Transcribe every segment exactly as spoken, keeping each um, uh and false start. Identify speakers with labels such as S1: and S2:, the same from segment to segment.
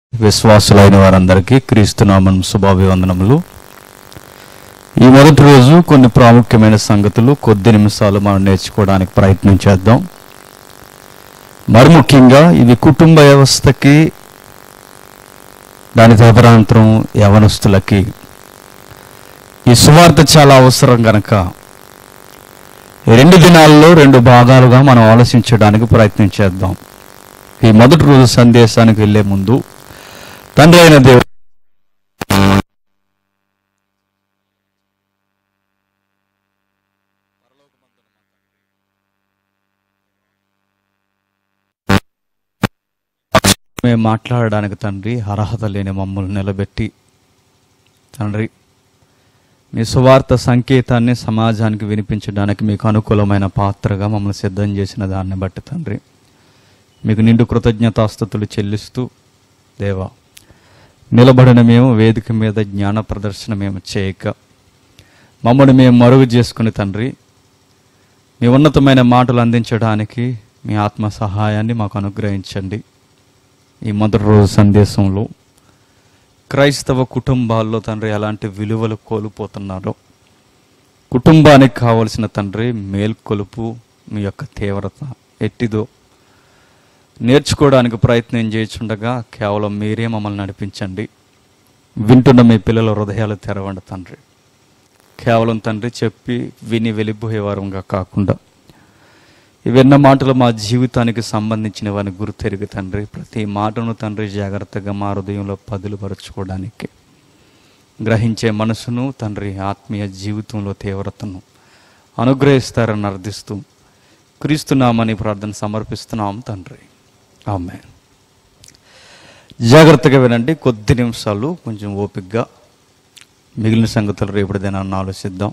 S1: విశ్వాసులైన వారందరికీ క్రీస్తునామం శుభాభివందనములు. ఈ మొదటి రోజు కొన్ని ప్రాముఖ్యమైన సంగతులు కొద్ది నిమిషాలు మనం నేర్చుకోవడానికి ప్రయత్నం చేద్దాం. మరి ముఖ్యంగా ఇది కుటుంబ వ్యవస్థకి, దాని తదనంతరం యవనస్తులకి ఈ సువార్త చాలా అవసరం గనక రెండు దినాల్లో రెండు భాగాలుగా మనం ఆలోచించడానికి ప్రయత్నం చేద్దాం. ఈ మొదటి రోజు సందేశానికి వెళ్ళే ముందు తండ్రి అయిన దేవుడు మేము మాట్లాడడానికి తండ్రి అర్హత లేని మమ్మల్ని నిలబెట్టి తండ్రి మీ సువార్త సంకేతాన్ని సమాజానికి వినిపించడానికి మీకు అనుకూలమైన పాత్రగా మమ్మల్ని సిద్ధం చేసిన దాన్ని బట్టి తండ్రి మీకు నిండు కృతజ్ఞతాస్తుతులు చెల్లిస్తూ దేవా, నిలబడిన మేము వేదిక మీద జ్ఞాన ప్రదర్శన మేము చేయక మమ్మల్ని మేము మరుగు చేసుకుని తండ్రి మీ ఉన్నతమైన మాటలు అందించడానికి మీ ఆత్మ సహాయాన్ని మాకు అనుగ్రహించండి. ఈ మొదటి రోజు సందేశంలో క్రైస్తవ కుటుంబాల్లో తండ్రి ఎలాంటి విలువలు కోల్పోతున్నారో, కుటుంబానికి కావలసిన తండ్రి మేల్కొలుపు మీ యొక్క తీవ్రత ఎట్టిదో నేర్చుకోవడానికి ప్రయత్నం చేస్తుండగా కేవలం మీరే మమ్మల్ని నడిపించండి. వింటున్న మీ పిల్లల హృదయాలు తెరవండి తండ్రి. కేవలం తండ్రి చెప్పి విని వెళ్ళిపోయేవారంగా కాకుండా విన్న మాటలు మా జీవితానికి సంబంధించినవని గుర్తెరిగి తండ్రి ప్రతి మాటను తండ్రి జాగ్రత్తగా మా హృదయంలో పదులుపరుచుకోవడానికి గ్రహించే మనసును తండ్రి ఆత్మీయ జీవితంలో తీవ్రతను అనుగ్రహిస్తారని అర్థిస్తూ క్రీస్తునామని ప్రార్థన సమర్పిస్తున్నాం తండ్రి. ఆమేన్. జాగ్రత్తగా వినండి. కొద్ది నిమిషాలు కొంచెం ఓపికగా మిగిలిన సంగతులు రేపటి దినాన్ని ఆలోచిద్దాం.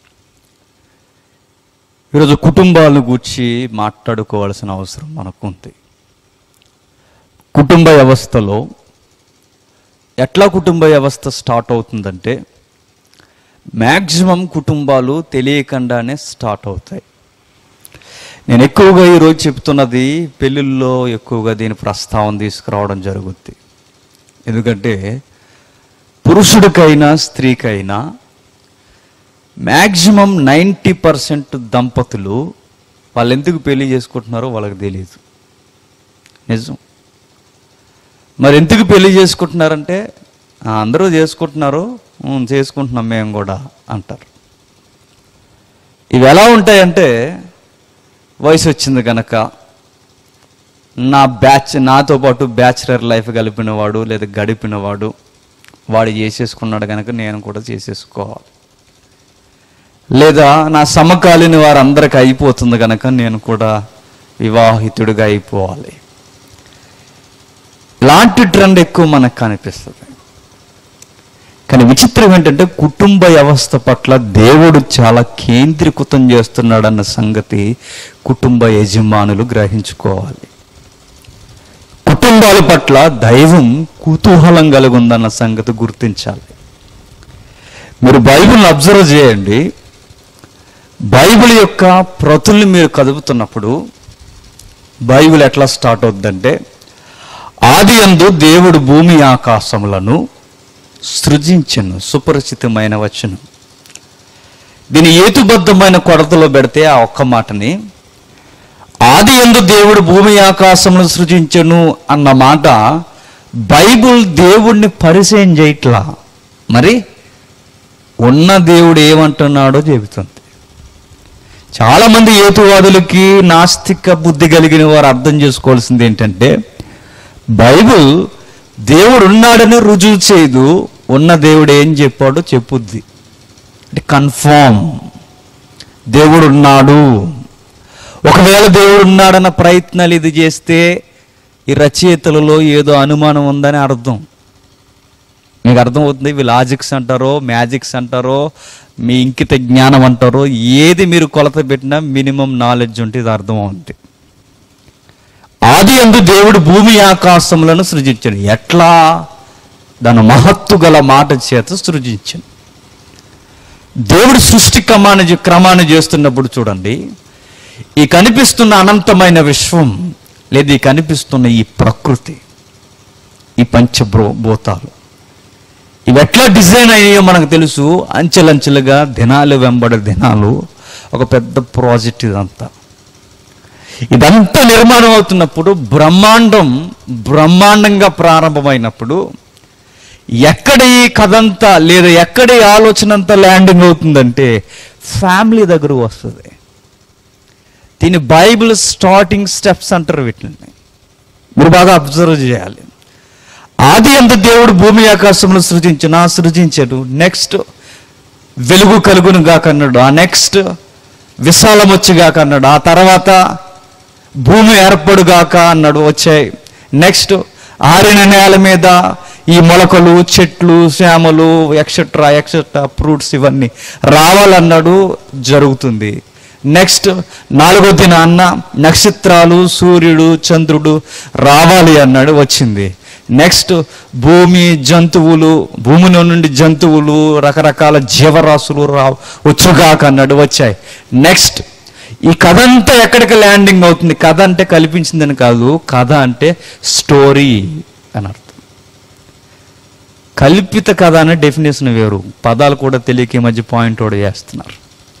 S1: ఈరోజు కుటుంబాలను గూర్చి మాట్లాడుకోవాల్సిన అవసరం మనకు ఉంది. కుటుంబ వ్యవస్థలో ఎట్లా కుటుంబ వ్యవస్థ స్టార్ట్ అవుతుందంటే మ్యాక్సిమం కుటుంబాలు తెలియకుండానే స్టార్ట్ అవుతాయి. నేను ఎక్కువగా ఈరోజు చెప్తున్నది పెళ్ళిళ్ళలో ఎక్కువగా దీని ప్రస్తావన తీసుకురావడం జరుగుద్ది. ఎందుకంటే పురుషుడికైనా స్త్రీకైనా మ్యాక్సిమం నైంటీ పర్సెంట్ దంపతులు వాళ్ళు ఎందుకు పెళ్లి చేసుకుంటున్నారో వాళ్ళకి తెలియదు. నిజం. మరి ఎందుకు పెళ్లి చేసుకుంటున్నారంటే అందరూ చేసుకుంటున్నారు, చేసుకుంటున్నాం మేము కూడా అంటారు. ఇవి ఎలా ఉంటాయంటే వయసు వచ్చింది కనుక నా బ్యాచ్ నాతో పాటు బ్యాచులర్ లైఫ్ గడిపినవాడు లేదా గడిపినవాడు వాడు చేసేసుకున్నాడు కనుక నేను కూడా చేసేసుకోవాలి, లేదా నా సమకాలీన వారందరికీ అయిపోతుంది కనుక నేను కూడా వివాహితుడిగా అయిపోవాలి. ఇలాంటి ట్రెండ్ ఎక్కువ మనకు కనిపిస్తుంది. కానీ విచిత్రం ఏంటంటే కుటుంబ వ్యవస్థ పట్ల దేవుడు చాలా కేంద్రీకృతం చేస్తున్నాడన్న సంగతి కుటుంబ యజమానులు గ్రహించుకోవాలి. కుటుంబాల పట్ల దైవం కుతూహలం కలిగి ఉందన్న సంగతి గుర్తించాలి. మీరు బైబిల్ని అబ్జర్వ్ చేయండి. బైబిల్ యొక్క ప్రతుల్ని మీరు కదుపుతున్నప్పుడు బైబిల్ ఎట్లా స్టార్ట్ అవుతుందంటే ఆది యందు దేవుడు భూమి ఆకాశములను సృజించెను. సుపరిచితమైన వచనం. దీని హేతుబద్ధమైన కొరతలో పెడితే ఆ ఒక్క మాటని ఆది యందు దేవుడు భూమి ఆకాశములను సృజించెను అన్న మాట బైబిల్ దేవుడిని పరిచయం చేయట్లా, మరి ఉన్న దేవుడు ఏమంటున్నాడో చెబుతుంది. చాలామంది హేతువాదులకి నాస్తిక బుద్ధి కలిగిన వారు అర్థం చేసుకోవాల్సింది ఏంటంటే బైబిల్ దేవుడు ఉన్నాడని రుజువు చేయదు, ఉన్న దేవుడు ఏం చెప్పాడో చెప్పుద్ది. అంటే కన్ఫర్మ్ దేవుడు ఉన్నాడు. ఒకవేళ దేవుడు ఉన్నాడన్న ప్రయత్నాలు ఇది చేస్తే ఈ రచయితలలో ఏదో అనుమానం ఉందని అర్థం. మీకు అర్థమవుతుంది. ఇవి లాజిక్స్ అంటారో మ్యాజిక్స్ అంటారో మీ ఇంకిత జ్ఞానం అంటారో ఏది మీరు కొలత పెట్టినా మినిమం నాలెడ్జ్ ఉంటే ఇది అర్థం అవుతుంది. ఆది యందు దేవుడు భూమి ఆకాశములను సృజించాడు. ఎట్లా? దాని మహత్తు గల మాట చేత సృజించాడు. దేవుడు సృష్టి క్రమాన్ని క్రమాన్ని చేస్తున్నప్పుడు చూడండి, ఈ కనిపిస్తున్న అనంతమైన విశ్వం లేదా ఈ కనిపిస్తున్న ఈ ప్రకృతి ఈ పంచభూ భూతాలు ఇవి ఎట్లా డిజైన్ అయ్యాయో మనకు తెలుసు. అంచెలంచెలుగా దినాలు వెంబడి దినాలు ఒక పెద్ద ప్రాజెక్ట్ ఇదంతా. ఇదంతా నిర్మాణం అవుతున్నప్పుడు బ్రహ్మాండం బ్రహ్మాండంగా ప్రారంభమైనప్పుడు ఎక్కడ ఈ కథంతా లేదా ఎక్కడ ఈ ఆలోచన అంతా ల్యాండింగ్ అవుతుందంటే ఫ్యామిలీ దగ్గర వస్తుంది. దీని బైబిల్ స్టార్టింగ్ స్టెప్స్ అంటారు. వీటిని మీరు బాగా అబ్జర్వ్ చేయాలి. ఆది అందు దేవుడు భూమి ఆకాశమును సృజించిన సృజించాడు. నెక్స్ట్ వెలుగు కలుగును గాక అన్నాడు. ఆ నెక్స్ట్ విశాలం వచ్చుగాక అన్నాడు. ఆ తర్వాత భూమి ఏర్పడుగాక అన్నాడు. వచ్చాయి. నెక్స్ట్ ఆరిన నేల మీద ఈ మొలకలు, చెట్లు, శ్యామలు, ఎక్సెట్రా ఎక్సెట్రా ఫ్రూట్స్ ఇవన్నీ రావాలన్నాడు. జరుగుతుంది. నెక్స్ట్ నాలుగో దినాన్న నక్షత్రాలు, సూర్యుడు, చంద్రుడు రావాలి అన్నాడు. వచ్చింది. నెక్స్ట్ భూమి, జంతువులు, భూమిలో నుండి జంతువులు, రకరకాల జీవరాశులు రా వచ్చుగాక అన్నాడు. వచ్చాయి. నెక్స్ట్ ఈ కథ అంతా ఎక్కడికి ల్యాండింగ్ అవుతుంది? కథ అంటే కల్పించిందని కాదు, కథ అంటే స్టోరీ అని అర్థం. కల్పిత కథ అనే డెఫినేషన్ వేరు. పదాలు కూడా తెలియక ఈ మధ్య పాయింట్ అవుట్ చేస్తున్నారు.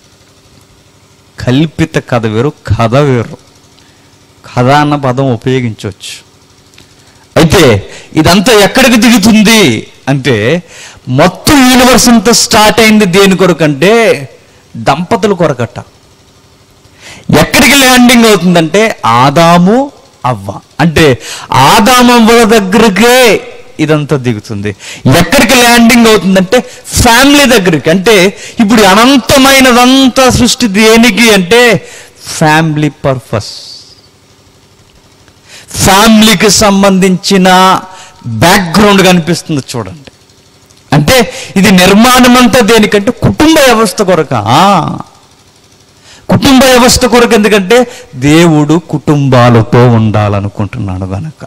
S1: కల్పిత కథ వేరు, కథ వేరు. కథ అన్న పదం ఉపయోగించవచ్చు. అయితే ఇదంతా ఎక్కడికి దిగుతుంది అంటే మొత్తం యూనివర్స్ అంతా స్టార్ట్ అయింది దేని కొరకంటే దంపతుల కొరకట. ఎక్కడికి ల్యాండింగ్ అవుతుందంటే ఆదాము అవ్వ. అంటే ఆదాము అవ్వ దగ్గరికే ఇదంతా దిగుతుంది. ఎక్కడికి ల్యాండింగ్ అవుతుందంటే ఫ్యామిలీ దగ్గరికి. అంటే ఇప్పుడు అనంతమైనదంతా సృష్టి దేనికి అంటే ఫ్యామిలీ పర్పస్, ఫ్యామిలీకి సంబంధించిన బ్యాక్గ్రౌండ్ కనిపిస్తుంది చూడండి. అంటే ఇది నిర్మాణం అంతా దేనికంటే కుటుంబ వ్యవస్థ కొరక. కుటుంబ వ్యవస్థ కొరకు. ఎందుకంటే దేవుడు కుటుంబాలతో ఉండాలనుకుంటున్నాడు కనుక.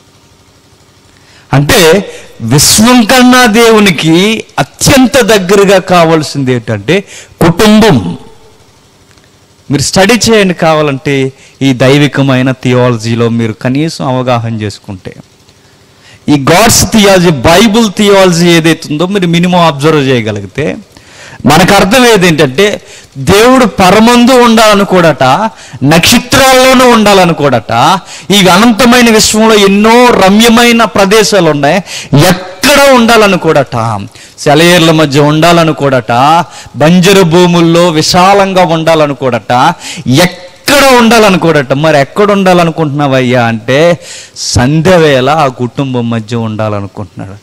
S1: అంటే విశ్వం కన్నా దేవునికి అత్యంత దగ్గరగా కావాల్సింది ఏంటంటే కుటుంబం. మీరు స్టడీ చేయండి కావాలంటే ఈ దైవికమైన థియాలజీలో మీరు కనీసం అవగాహన చేసుకుంటే ఈ గాడ్స్ థియాలజీ, బైబుల్ థియాలజీ ఏదైతుందో మీరు మినిమం అబ్జర్వ్ చేయగలిగితే మనకు అర్థం ఏదేంటంటే దేవుడు పరమందు ఉండాలనుకోడట, నక్షత్రాల్లోనూ ఉండాలనుకోడట. ఈ అనంతమైన విశ్వంలో ఎన్నో రమ్యమైన ప్రదేశాలు ఉన్నాయి, ఎక్కడ ఉండాలనుకోడట. సెలయేర్ల మధ్య ఉండాలనుకోడట, బంజరు భూముల్లో విశాలంగా ఉండాలనుకోడట, ఎక్కడ ఉండాలనుకోడట. మరి ఎక్కడ ఉండాలనుకుంటున్నావయ్యా అంటే సంధ్య వేళ ఆ కుటుంబం మధ్య ఉండాలనుకుంటున్నాడట.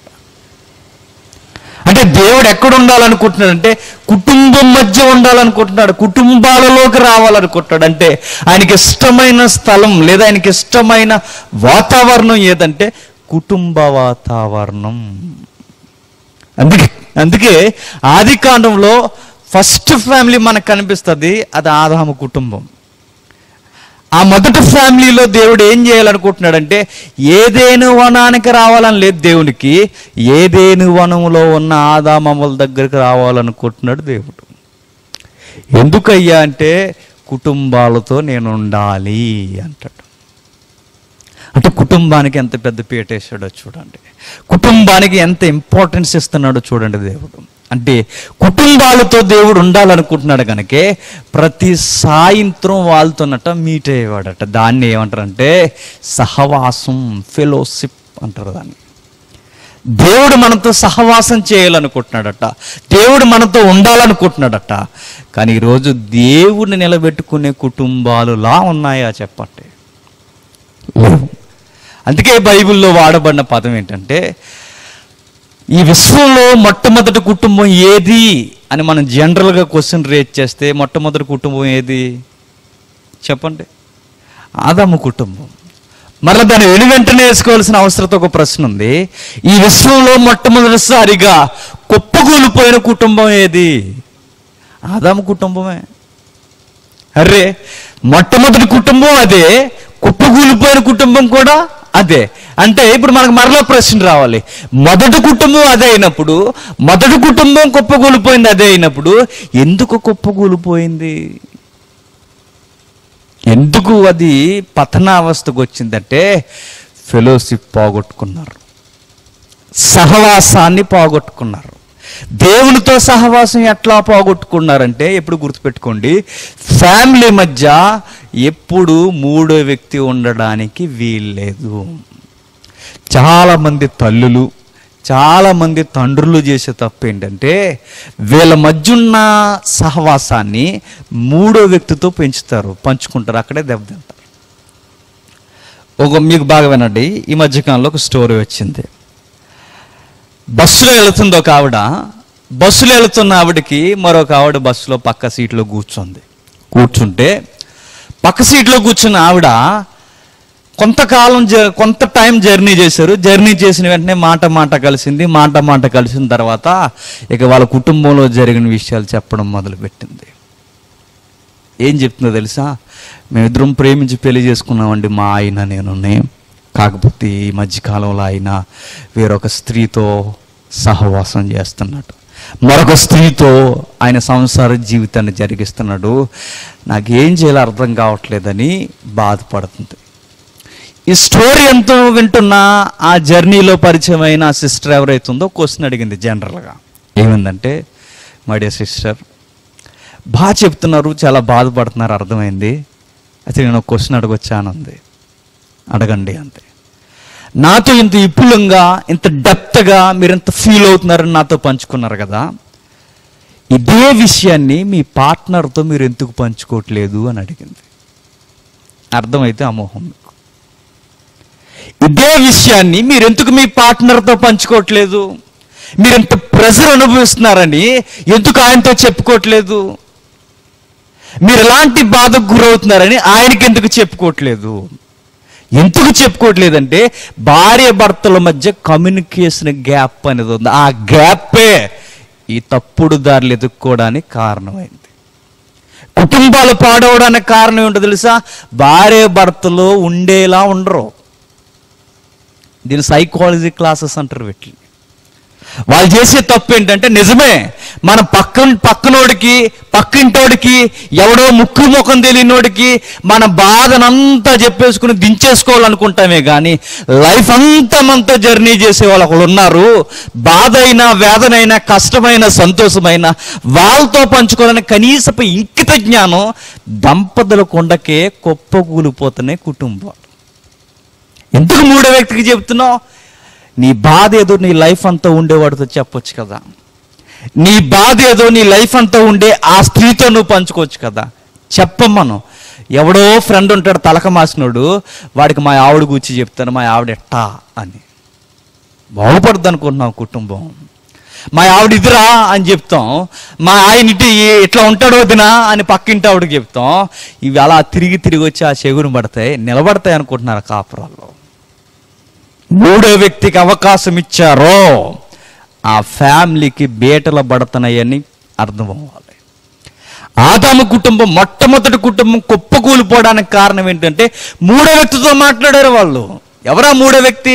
S1: అంటే దేవుడు ఎక్కడ ఉండాలనుకుంటున్నాడు అంటే కుటుంబం మధ్య ఉండాలనుకుంటున్నాడు, కుటుంబాలలోకి రావాలనుకుంటున్నాడు. అంటే ఆయనకి ఇష్టమైన స్థలం లేదా ఆయనకి ఇష్టమైన వాతావరణం ఏదంటే కుటుంబ వాతావరణం. అందుకే అందుకే ఆది కాండంలో ఫస్ట్ ఫ్యామిలీ మనకు కనిపిస్తుంది, అది ఆదాము కుటుంబం. ఆ మొదటి ఫ్యామిలీలో దేవుడు ఏం చేయాలనుకుంటున్నాడంటే ఏదేను వనానికి రావాలని లేదు దేవునికి, ఏదేను వనంలో ఉన్న ఆదామమ్మల దగ్గరికి రావాలనుకుంటున్నాడు దేవుడు. ఎందుకయ్యా అంటే కుటుంబాలతో నేను ఉండాలి అంటాడు. అంటే కుటుంబానికి ఎంత పెద్ద పీట వేసాడో చూడండి, కుటుంబానికి ఎంత ఇంపార్టెన్స్ ఇస్తున్నాడో చూడండి దేవుడు. అంటే కుటుంబాలతో దేవుడు ఉండాలనుకుంటున్నాడు కనుకే ప్రతి సాయంత్రం వాళ్ళతోనట మీట్ అయ్యేవాడట. దాన్ని ఏమంటారంటే సహవాసం, ఫెలోషిప్ అంటారు దాన్ని. దేవుడు మనతో సహవాసం చేయాలనుకుంటున్నాడట, దేవుడు మనతో ఉండాలనుకుంటున్నాడట. కానీ ఈరోజు దేవుడిని నిలబెట్టుకునే కుటుంబాలు లా ఉన్నాయా చెప్పండి? అందుకే బైబిల్లో వాడబడిన పదం ఏంటంటే ఈ విశ్వంలో మొట్టమొదటి కుటుంబం ఏది అని మనం జనరల్గా క్వశ్చన్ రేజ్ చేస్తే మొట్టమొదటి కుటుంబం ఏది చెప్పండి? ఆదాము కుటుంబం. మరలా దాన్ని వెను వెంటనే వేసుకోవాల్సిన అవసరం ఒక ప్రశ్న ఉంది. ఈ విశ్వంలో మొట్టమొదటిసారిగా కుప్పకూలిపోయిన కుటుంబం ఏది? ఆదాము కుటుంబమే. అరే మొట్టమొదటి కుటుంబం అదే, కుప్పకూలిపోయిన కుటుంబం కూడా అదే. అంటే ఇప్పుడు మనకు మరలా ప్రశ్న రావాలి, మొదటి కుటుంబం అదే అయినప్పుడు, మొదటి కుటుంబం కుప్పకూలిపోయింది అదే అయినప్పుడు ఎందుకు కుప్పకూలిపోయింది? ఎందుకు అది పతనావస్థకు వచ్చిందంటే ఫెలోషిప్ పోగొట్టుకున్నారు. సహవాసాన్ని పోగొట్టుకున్నారు. దేవునితో సహవాసం ఎట్లా పోగొట్టుకున్నారంటే, ఎప్పుడు గుర్తుపెట్టుకోండి, ఫ్యామిలీ మధ్య ఎప్పుడు మూడో వ్యక్తి ఉండడానికి వీల్లేదు. చాలామంది తల్లులు, చాలామంది తండ్రులు చేసే తప్పు ఏంటంటే, వీళ్ళ మధ్య ఉన్న సహవాసాన్ని మూడో వ్యక్తితో పెంచుతారు, పంచుకుంటారు, అక్కడే దెబ్బతింటారు. ఒక మీకు బాగా వినండి, ఈ మధ్యకాలంలో ఒక స్టోరీ వచ్చింది. బస్సులో వెళుతుంది ఒక ఆవిడ. బస్సులో వెళుతున్న ఆవిడకి మరొక ఆవిడ బస్సులో పక్క సీట్లో కూర్చుంది. కూర్చుంటే పక్క సీట్లో కూర్చున్న ఆవిడ కొంతకాలం జ కొంత టైం జర్నీ చేశారు. జర్నీ చేసిన వెంటనే మాట మాట కలిసింది. మాట మాట కలిసిన తర్వాత ఇక వాళ్ళ కుటుంబంలో జరిగిన విషయాలు చెప్పడం మొదలుపెట్టింది. ఏం చెప్తుందో తెలుసా? మేమిద్దరం ప్రేమించి పెళ్లి చేసుకున్నామండి, మా ఆయన నేను. కాకపోతే ఈ మధ్యకాలంలో ఆయన వేరొక స్త్రీతో సహవాసం చేస్తున్నాడు, మరొక స్త్రీతో ఆయన సంసార జీవితాన్ని జరిగిస్తున్నాడు. నాకేం చేయాలో అర్థం కావట్లేదని బాధపడుతుంది. ఈ స్టోరీ ఎంతో వింటున్నా ఆ జర్నీలో పరిచయమైన ఆ సిస్టర్ ఎవరైతుందో క్వశ్చన్ అడిగింది జనరల్గా. ఏమైందంటే, మై డియర్ సిస్టర్, బాగా చెప్తున్నారు, చాలా బాధపడుతున్నారు, అర్థమైంది. అయితే నేను ఒక క్వశ్చన్ అడగొచ్చానుంది. అడగండి అంతే. నాతో ఇంత విపులంగా, ఇంత డెప్త్గా మీరు ఎంత ఫీల్ అవుతున్నారని నాతో పంచుకున్నారు కదా, ఇదే విషయాన్ని మీ పార్ట్నర్తో మీరు ఎందుకు పంచుకోవట్లేదు అని అడిగింది. అర్థమైతే అమోహం మీకు. ఇదే విషయాన్ని మీరు ఎందుకు మీ పార్ట్నర్తో పంచుకోవట్లేదు? మీరు ఎంత ప్రెషర్ అనుభవిస్తున్నారని ఎందుకు ఆయనతో చెప్పుకోవట్లేదు? మీరు ఎలాంటి బాధకు గురవుతున్నారని ఆయనకి ఎందుకు చెప్పుకోవట్లేదు? ఎందుకు చెప్పుకోవట్లేదంటే, భార్య భర్తల మధ్య కమ్యూనికేషన్ గ్యాప్ అనేది ఉంది. ఆ గ్యాపే ఈ తప్పుడు దారులు ఎదుక్కోవడానికి కారణమైంది. కుటుంబాలు పాడవడానికి కారణం ఏంటో తెలుసా? భార్య భర్తలు ఉండేలా ఉండరు. దీని సైకాలజీ క్లాసెస్ అంటారు వీటిని. వాళ్ళు చేసే తప్పు ఏంటంటే, నిజమే, మన పక్కన పక్కనోడికి పక్కింటోడికి ఎవడో ముక్కు ముఖం తెలియనోడికి మన బాధనంతా చెప్పేసుకుని దించేసుకోవాలనుకుంటామే కానీ, లైఫ్ అంతా మనతో జర్నీ చేసే వాళ్ళు ఒకళ్ళు ఉన్నారు. బాధ అయినా, వేదనైనా, కష్టమైన, సంతోషమైన వాళ్ళతో పంచుకోవాలని కనీసపు ఇంకిత జ్ఞానం దంపతుల కొండకే కుప్పకూలిపోతున్నాయి కుటుంబాలు. ఎందుకు మూడో వ్యక్తికి చెప్తున్నావు? నీ బాధ ఏదో నీ లైఫ్ అంతా ఉండేవాడితో చెప్పొచ్చు కదా. నీ బాధ ఏదో నీ లైఫ్ అంతా ఉండే ఆ స్త్రీతో నువ్వు పంచుకోవచ్చు కదా. చెప్పమ్మను. ఎవడో ఫ్రెండ్ ఉంటాడు తలక మాసినోడు, వాడికి మా ఆవిడ గురించి చెప్తాను, మా ఆవిడ ఎట్టా అని. బాగుపడుద్ది అనుకుంటున్నావు కుటుంబం. మా ఆవిడ ఇదిరా అని చెప్తాం, మా ఆయన ఇటు ఇట్లా ఉంటాడు వదినా అని పక్కింటి ఆవిడకి చెప్తాం. ఇవి అలా తిరిగి తిరిగి వచ్చి ఆ చెగురు పడతాయి, నిలబడతాయి అనుకుంటున్నారు కాపురాల్లో. మూడో వ్యక్తికి అవకాశం ఇచ్చారో ఆ ఫ్యామిలీకి బేటలు పడుతున్నాయని అర్థం అవ్వాలి. ఆదాము కుటుంబం, మొట్టమొదటి కుటుంబం కుప్పకూలిపోవడానికి కారణం ఏంటంటే, మూడో వ్యక్తితో మాట్లాడారు వాళ్ళు. ఎవరా మూడో వ్యక్తి?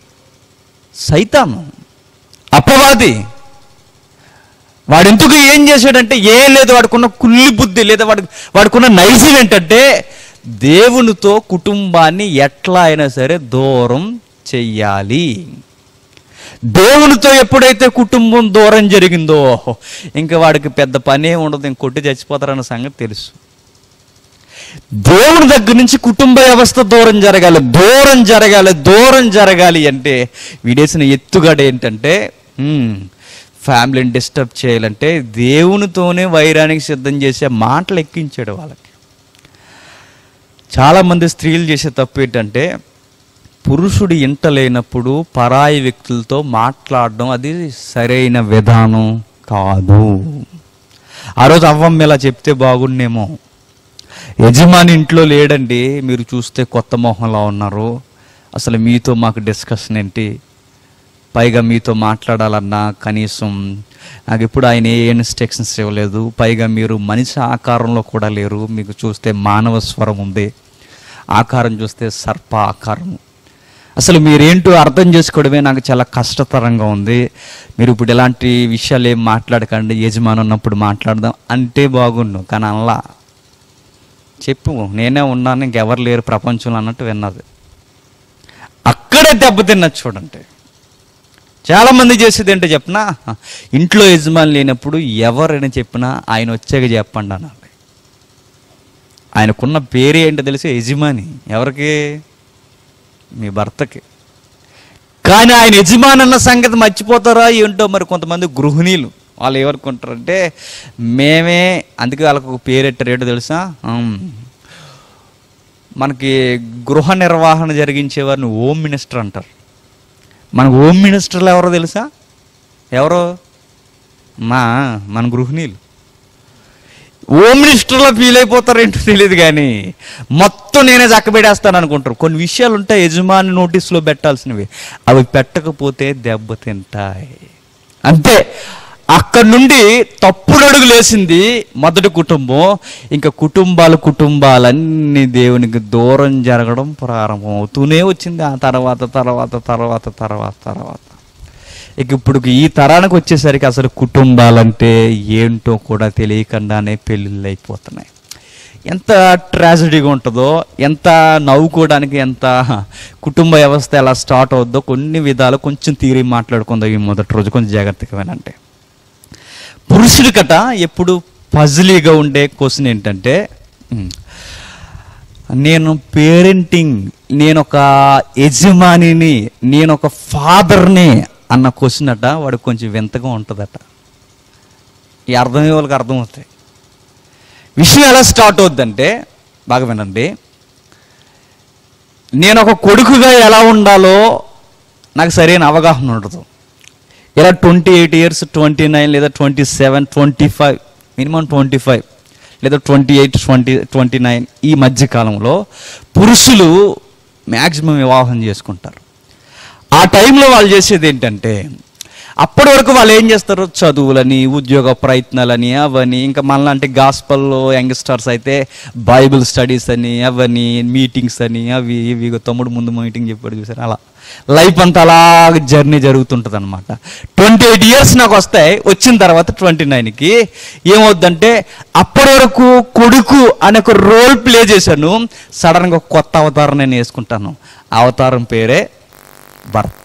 S1: సైతాను, అపవాది. వాడెందుకు ఏం చేశాడంటే, ఏం లేదు, వాడుకున్న కుల్లి బుద్ధి లేదా వాడి వాడుకున్న నైజం ఏంటంటే, దేవునితో కుటుంబాన్ని ఎట్లా అయినా సరే దూరం చెయ్యాలి. దేవునితో ఎప్పుడైతే కుటుంబం దూరం జరిగిందో ఇంకా వాడికి పెద్ద పనే ఉండదు, ఇంక కొట్టి చచ్చిపోతారన్న సంగతి తెలుసు. దేవుని దగ్గర నుంచి కుటుంబ వ్యవస్థ దూరం జరగాలి, దూరం జరగాలి, దూరం జరగాలి అంటే వీడేసిన ఎత్తుగడ ఏంటంటే, ఫ్యామిలీని డిస్టర్బ్ చేయాలంటే దేవునితోనే వైరానికి సిద్ధం చేసే మాటలు ఎక్కించాడు వాళ్ళకి. చాలామంది స్త్రీలు చేసే తప్పు ఏంటంటే, పురుషుడు ఇంట లేనప్పుడు పరాయి వ్యక్తులతో మాట్లాడడం అది సరైన విధానం కాదు. ఆ రోజు అవ్వమ్మ ఇలా చెప్తే బాగుండేమో. యజమాని ఇంట్లో లేడండి, మీరు చూస్తే కొత్త మొహంలా ఉన్నారు, అసలు మీతో మాకు డిస్కషన్ ఏంటి, పైగా మీతో మాట్లాడాలన్నా కనీసం నాకు ఎప్పుడు ఆయన ఏ ఇన్స్ట్రక్షన్స్ ఇవ్వలేదు, పైగా మీరు మనిషి ఆకారంలో కూడా లేరు, మీకు చూస్తే మానవ స్వరం ఉంది, ఆకారం చూస్తే సర్ప ఆకారం, అసలు మీరేంటో అర్థం చేసుకోవడమే నాకు చాలా కష్టతరంగా ఉంది, మీరు ఇప్పుడు ఇలాంటి విషయాలు ఏం మాట్లాడకండి, యజమాని ఉన్నప్పుడు మాట్లాడదాం అంటే బాగుండు. కానీ అలా చెప్పు, నేనే ఉన్నాను, ఇంకెవరు లేరు ప్రపంచంలో అన్నట్టు విన్నది. అక్కడే దెబ్బతిన్నది చూడండి. చాలామంది చేసేది ఏంటో చెప్పినా, ఇంట్లో యజమాని లేనప్పుడు ఎవరైనా చెప్పినా ఆయన వచ్చాక చెప్పండి అనాలి. ఆయనకున్న పేరు ఏంటో తెలిసి యజమాని. ఎవరికి? మీ భర్తకి. కానీ ఆయన యజమాని అన్న సంగతి మర్చిపోతారా ఏంటో మరి కొంతమంది గృహిణీలు. వాళ్ళు ఏమనుకుంటారంటే మేమే, అందుకే వాళ్ళకు ఒక పేరెట్టారు ఏంటో తెలుసా, మనకి గృహ నిర్వహణ జరిగించేవారిని హోమ్ మినిస్టర్ అంటారు. మనకు హోమ్ మినిస్టర్లు ఎవరో తెలుసా? ఎవరో మా మన గృహిణీలు. హోమ్ మినిస్టర్లో ఫీల్ అయిపోతారు ఏంటో తెలియదు, కానీ మొత్తం నేనే చక్కబెడేస్తాను అనుకుంటారు. కొన్ని విషయాలు ఉంటాయి యజమాని నోటీసులో పెట్టాల్సినవి, అవి పెట్టకపోతే దెబ్బ తింటాయి. అంతే. అక్కడి నుండి తప్పుడు అడుగులు వేసింది మొదటి కుటుంబం. ఇంకా కుటుంబాలు కుటుంబాలన్నీ దేవునికి దూరం జరగడం ప్రారంభం అవుతూనే వచ్చింది. ఆ తర్వాత తర్వాత తర్వాత తర్వాత తర్వాత ఇక ఇప్పుడు ఈ తరానికి వచ్చేసరికి అసలు కుటుంబాలంటే ఏంటో కూడా తెలియకుండానే పెళ్ళిళ్ళు అయిపోతున్నాయి. ఎంత ట్రాజడీగా ఉంటుందో, ఎంత నవ్వుకోవడానికి, ఎంత కుటుంబ వ్యవస్థ ఎలా స్టార్ట్ అవుద్దో కొన్ని విధాలు కొంచెం తీరి మాట్లాడుకుందాం ఈ మొదటి రోజు. కొంచెం జాగ్రత్తగా వినండి. పురుషుడి కట ఎప్పుడు పజిలీగా ఉండే క్వశ్చన్ ఏంటంటే, నేను పేరెంటింగ్, నేను ఒక యజమానిని, నేను ఒక ఫాదర్ని అన్న క్వశ్చన్ అట వాడికి కొంచెం వింతగా ఉంటుందట. ఈ అర్థమయ్యే వాళ్ళకి అర్థమవుతాయి. విషయం ఎలా స్టార్ట్ అవుద్దంటే బాగా వినండి. నేను ఒక కొడుకుగా ఎలా ఉండాలో నాకు సరైన అవగాహన ఉండదు. ఇలా twenty eight years twenty nine లేదా twenty seven twenty five minimum twenty five లేదా twenty eight twenty twenty nine ఈ మధ్య కాలంలో పురుషులు మ్యాక్సిమం వివాహం చేసుకుంటారు. ఆ టైంలో వాళ్ళు చేసేది ఏంటంటే, అప్పటి వరకు వాళ్ళు ఏం చేస్తారు, చదువులని, ఉద్యోగ ప్రయత్నాలని, అవని, ఇంకా మనలాంటి గాస్పల్లో యంగ్స్టర్స్ అయితే బైబిల్ స్టడీస్ అని, అవని, మీటింగ్స్ అని, అవి ఇవి. తమ్ముడు ముందు మీటింగ్ చెప్పాడు చూసారు, అలా లైఫ్ అంతా అలాగ జర్నీ జరుగుతుంటుంది అనమాట. ట్వంటీ ఎయిట్ ఇయర్స్ నాకు వస్తాయి. వచ్చిన తర్వాత ట్వంటీ నైన్కి ఏమవుద్దంటే, అప్పటి వరకు కొడుకు అనే ఒక రోల్ ప్లే చేశాను, సడన్గా ఒక కొత్త అవతారం నేను వేసుకుంటాను. అవతారం పేరే భర్త.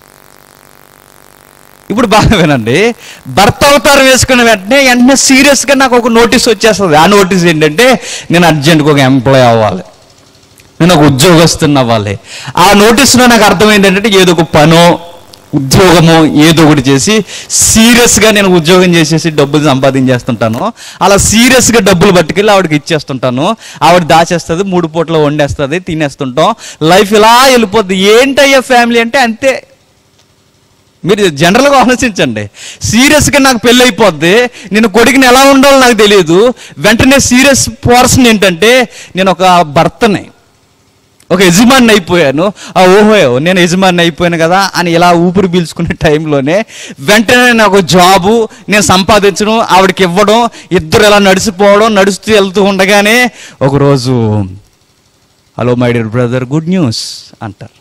S1: ఇప్పుడు బాగా వినండి. భర్త అవతారం వేసుకున్న వెంటనే వెంటనే సీరియస్గా నాకు ఒక నోటీస్ వచ్చేస్తుంది. ఆ నోటీస్ ఏంటంటే, నేను అర్జెంట్గా ఒక ఎంప్లాయ్ అవ్వాలి, నేను ఒక ఉద్యోగస్తుని అవ్వాలి. ఆ నోటీస్లో నాకు అర్థమైంది ఏంటంటే, ఏదో ఒక పనో ఉద్యోగమో ఏదో ఒకటి చేసి సీరియస్గా నేను ఉద్యోగం చేసేసి డబ్బులు సంపాదించేస్తుంటాను. అలా సీరియస్గా డబ్బులు పట్టుకెళ్ళి ఆవిడకి ఇచ్చేస్తుంటాను. ఆవిడ దాచేస్తుంది, మూడు పూటలు వండేస్తుంది, తినేస్తుంటాం. లైఫ్ ఇలా వెళ్ళిపోద్ది. ఏంటయ్యా ఫ్యామిలీ అంటే అంతే. మీరు జనరల్గా ఆలోచించండి. సీరియస్గా నాకు పెళ్ళి అయిపోద్ది, నేను కొడుకుని ఎలా ఉండాలో నాకు తెలియదు. వెంటనే సీరియస్ పోర్షన్ ఏంటంటే, నేను ఒక భర్తని, ఒక యజమాని అయిపోయాను. ఆ ఓహో నేను యజమాని అయిపోయాను కదా అని ఇలా ఊపిరి పీల్చుకునే టైంలోనే వెంటనే నాకు జాబు, నేను సంపాదించడం, ఆవిడకి ఇవ్వడం, ఇద్దరు ఇలా నడిచిపోవడం, నడుస్తూ వెళ్తూ ఉండగానే ఒకరోజు hello my dear brother, good news అంటారు.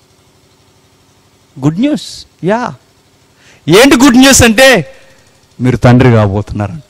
S1: Good news? యా. ఏంటి గుడ్ న్యూస్ అంటే, మీరు తండ్రి కాబోతున్నారంట.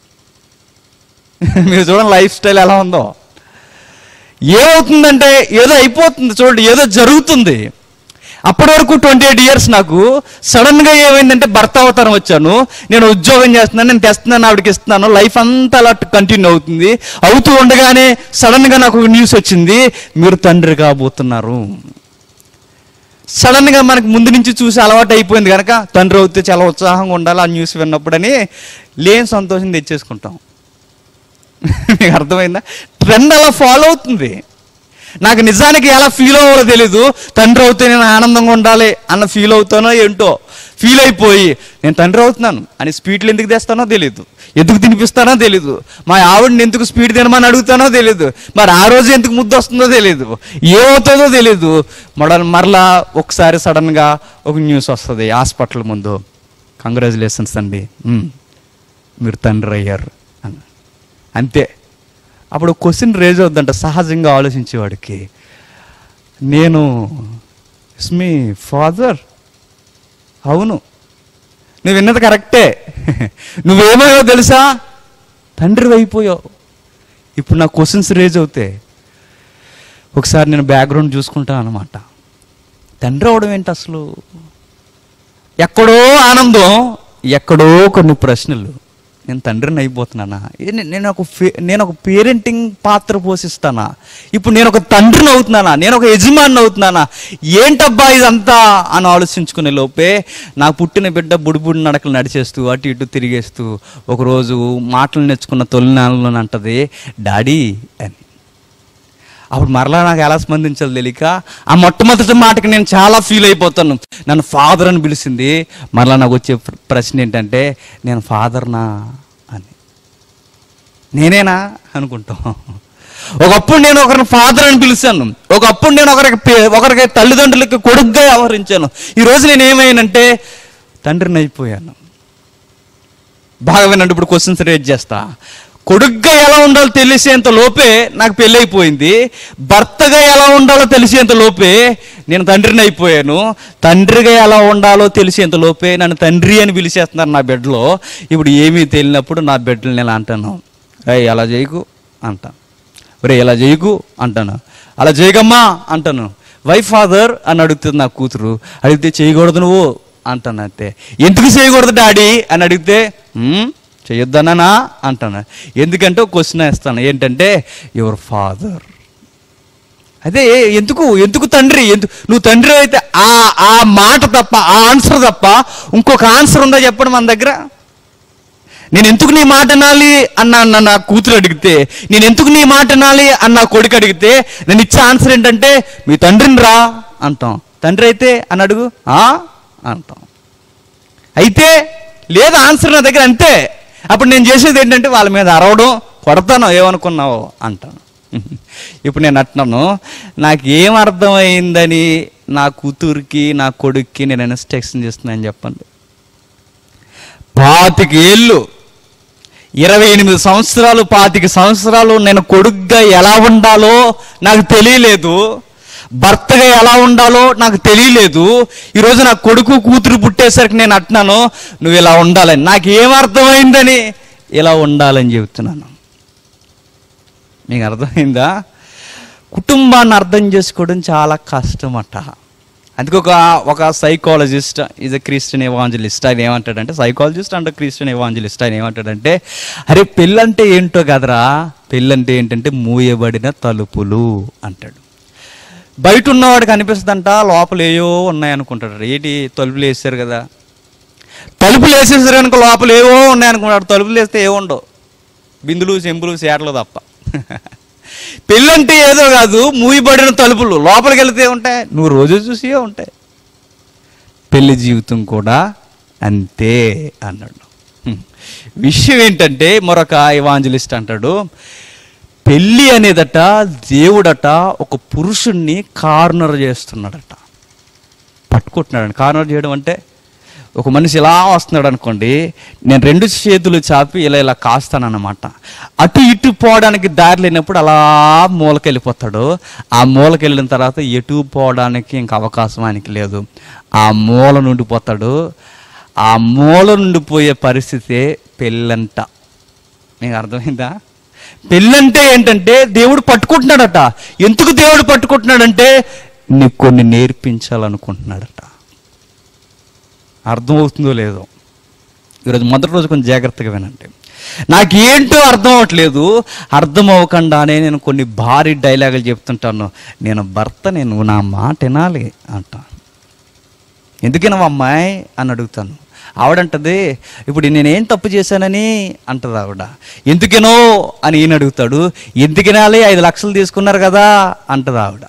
S1: మీరు చూడండి లైఫ్ స్టైల్ ఎలా ఉందో. ఏమవుతుందంటే ఏదో అయిపోతుంది, చూడండి ఏదో జరుగుతుంది. అప్పటి వరకు ట్వంటీ ఎయిట్ ఇయర్స్ నాకు సడన్గా ఏమైందంటే భర్త అవతారం వచ్చాను, నేను ఉద్యోగం చేస్తున్నాను, నేను తెస్తున్నాను, ఆవిడకి ఇస్తున్నాను, లైఫ్ అంతా అలా కంటిన్యూ అవుతుంది. అవుతూ ఉండగానే సడన్గా నాకు ఒక న్యూస్ వచ్చింది, మీరు తండ్రి కాబోతున్నారు. సడన్గా మనకు ముందు నుంచి చూసి అలవాటు అయిపోయింది కనుక తండ్రి అవుతే చాలా ఉత్సాహంగా ఉండాలి ఆ న్యూస్ విన్నప్పుడని లేని సంతోషం తెచ్చేసుకుంటాం. మీకు అర్థమైందా? ట్రెండ్ అలా ఫాలో అవుతుంది. నాకు నిజానికి ఎలా ఫీల్ అవ్వాలో తెలీదు. తండ్రి అవుతే నేను ఆనందంగా ఉండాలి అన్న ఫీల్ అవుతానో ఏంటో ఫీల్ అయిపోయి నేను తండ్రి అవుతున్నాను అని స్పీడ్లు ఎందుకు తెస్తానో తెలీదు, ఎందుకు తినిపిస్తానో తెలీదు, మా ఆవిడని ఎందుకు స్పీడ్ తినమని అడుగుతానో తెలీదు, మరి ఆ రోజు ఎందుకు ముద్దు వస్తుందో తెలీదు, ఏమవుతుందో తెలీదు. మడ మరలా ఒకసారి సడన్గా ఒక న్యూస్ వస్తుంది హాస్పిటల్ ముందు, కంగ్రాచులేషన్స్ అండి మీరు తండ్రి అయ్యారు అని. అంతే. అప్పుడు క్వశ్చన్ రేజ్ అవుద్దంట సహజంగా ఆలోచించేవాడికి, నేను ఇట్స్ మీ ఫాదర్. అవును, నువ్వు విన్నది కరెక్టే. నువ్వేమో తెలుసా, తండ్రి అయిపోయావు. ఇప్పుడు నా క్వశ్చన్స్ రేజ్ అవుతాయి. ఒకసారి నేను బ్యాక్గ్రౌండ్ చూసుకుంటాను అనమాట. తండ్రి అవడం ఏంటి అసలు? ఎక్కడో ఆనందం, ఎక్కడో కొన్ని ప్రశ్నలు. నేను తండ్రిని అయిపోతున్నానా? నేను ఒక నేను ఒక పేరెంటింగ్ పాత్ర పోషిస్తానా? ఇప్పుడు నేను ఒక తండ్రిని అవుతున్నానా? నేను ఒక యజమాని అవుతున్నానా? ఏంటబ్బా ఇదంతా అని ఆలోచించుకునే లోపే నాకు పుట్టిన బిడ్డ బుడిబుడి నడకలు నడిచేస్తూ అటు ఇటు తిరిగేస్తూ ఒకరోజు మాటలు నేర్చుకున్న తొలినాళ్ళలో అంటది డాడీ అని. అప్పుడు మరలా నాకు ఎలా స్పందించాలో తెలియక ఆ మొట్టమొదటి మాటకి నేను చాలా ఫీల్ అయిపోతాను. నన్ను ఫాదర్ అని పిలిచింది. మరలా నాకు వచ్చే ప్రశ్న ఏంటంటే నేను ఫాదర్నా అని. నేనేనా అనుకుంటాం. ఒకప్పుడు నేను ఒకరిని ఫాదర్ అని పిలిచాను, ఒకప్పుడు నేను ఒకరికి ఒకరికి తల్లిదండ్రులకి కొడుకుగా వ్యవహరించాను. ఈరోజు నేను ఏమైనంటే తండ్రిని అయిపోయాను. బాగా వినండి, ఇప్పుడు క్వశ్చన్స్ రేజ్ చేస్తా. కొడుగ్గా ఎలా ఉండాలో తెలిసేంత లోపే నాకు పెళ్ళి అయిపోయింది. భర్తగా ఎలా ఉండాలో తెలిసేంత లోపే నేను తండ్రిని అయిపోయాను. తండ్రిగా ఎలా ఉండాలో తెలిసేంత లోపే నన్ను తండ్రి అని పిలిచేస్తున్నారు నా బిడ్డలో. ఇప్పుడు ఏమీ తెలియనప్పుడు నా బిడ్డలు నేను అంటాను, అయ్యి అలా చేయకు అంటాను, ఒరే ఇలా చేయకు అంటాను, అలా చేయకమ్మా అంటాను. వైఫ్ ఫాదర్ అని అడుగుతుంది నా కూతురు. అడిగితే చేయకూడదు నువ్వు అంటాను. అంతే. ఎందుకు చేయకూడదు డాడీ అని అడిగితే చేయొద్దనా అంటాను. ఎందుకంటే ఒక క్వశ్చన్ వేస్తాను, ఏంటంటే యువర్ ఫాదర్. అదే ఎందుకు ఎందుకు తండ్రి, ఎందుకు నువ్వు తండ్రి అయితే ఆ ఆ మాట తప్ప, ఆ ఆన్సర్ తప్ప ఇంకొక ఆన్సర్ ఉందా చెప్పండి మన దగ్గర? నేను ఎందుకు నీ మాట వినాలి అన్న నా కూతురు అడిగితే, నేను ఎందుకు నీ మాట వినాలి అన్న నా కొడుకు అడిగితే నేను ఇచ్చే ఆన్సర్ ఏంటంటే మీ తండ్రిని రా అంటాం. తండ్రి అయితే అని అడుగు అంటాం. అయితే లేదు ఆన్సర్ నా దగ్గర, అంతే. అప్పుడు నేను చేసేది ఏంటంటే వాళ్ళ మీద అరవడం, కొడతాను, ఏమనుకున్నావు అంటాను. ఇప్పుడు నేను అంటున్నాను, నాకు ఏం అర్థమైందని నా కూతురికి నా కొడుక్కి నేను ఇన్స్ట్రక్షన్ చేస్తున్నాను చెప్పండి. పాతిక ఏళ్ళు, ఇరవై ఎనిమిది సంవత్సరాలు పాతిక సంవత్సరాలు నేను కొడుగ్గా ఎలా ఉండాలో నాకు తెలియలేదు, భర్తగా ఎలా ఉండాలో నాకు తెలియలేదు. ఈరోజు నా కొడుకు కూతురు పుట్టేసరికి నేను అంటున్నాను నువ్వు ఇలా ఉండాలని. నాకు ఏమర్థమైందని ఇలా ఉండాలని చెబుతున్నాను. మీకు అర్థమైందా? కుటుంబాన్ని అర్థం చేసుకోవడం చాలా కష్టం అట. అందుకే ఒక ఒక psychologist is a Christian evangelist ఆయన ఏమంటాడంటే, సైకాలజిస్ట్ అండ్ క్రిస్టియన్ ఎవాంజలిస్ట్ ఆయన ఏమంటాడంటే, అరే పెళ్ళంటే ఏంటో కదరా, పెళ్ళంటే ఏంటంటే మూయబడిన తలుపులు అంటాడు. బయట ఉన్నవాడికి అనిపిస్తుందంట లోపల ఏవో ఉన్నాయనుకుంటాడు. ఏంటి తలుపులు వేసారు కదా, తలుపులు వేసేసారు కనుక లోపల ఏవో ఉన్నాయనుకుంటాడు. తలుపులు వేస్తే ఏవో ఉండవు, బిందులు చెంబులు సేటలు తప్ప. పెళ్ళంటే ఏదో కాదు, మూయబడిన తలుపులు, లోపలికి వెళితే ఉంటాయి, నువ్వు రోజు చూసి ఉంటాయి. పెళ్లి జీవితం కూడా అంతే అన్నాడు. విషయం ఏంటంటే మరొక ఎవాంజలిస్ట్ అంటాడు, పెళ్ళి అనేదట దేవుడట ఒక పురుషుణ్ణి కార్నర్ చేస్తున్నాడట, పట్టుకుంటున్నాడు. కార్నర్ చేయడం అంటే ఒక మనిషి ఇలా వస్తున్నాడు అనుకోండి, నేను రెండు చేతులు చాపి ఇలా ఇలా కాస్తానన్నమాట. అటు ఇటు పోవడానికి దారి లేనప్పుడు అలా మూలకెళ్ళిపోతాడు. ఆ మూలకెళ్ళిన తర్వాత ఎటు పోవడానికి ఇంకా అవకాశం ఆయనకి లేదు, ఆ మూల నుండి పోతాడు. ఆ మూల నుండి పోయే పరిస్థితే పెళ్ళంట. మీకు అర్థమైందా? పెళ్ళంటే ఏంటంటే దేవుడు పట్టుకుంటున్నాడట. ఎందుకు దేవుడు పట్టుకుంటున్నాడంటే నీకు కొన్ని నేర్పించాలనుకుంటున్నాడట. అర్థమవుతుందో లేదో? ఈరోజు మొదటి రోజు కొంచెం జాగ్రత్తగా వినండి. నాకేంటో అర్థం అవ్వట్లేదు, అర్థం అవ్వకుండానే నేను కొన్ని భారీ డైలాగులు చెప్తుంటాను. నేను భర్త, నేను నా మాట వినాలి అంట. ఎందుకైనా అమ్మాయి అని అడుగుతాను. ఆవిడంటది, ఇప్పుడు నేనేం తప్పు చేశానని అంటది ఆవిడ. ఎందుకేనో అని ఈయన అడుగుతాడు. ఎందుకనాలి, ఐదు లక్షలు తీసుకున్నారు కదా అంటది ఆవిడ.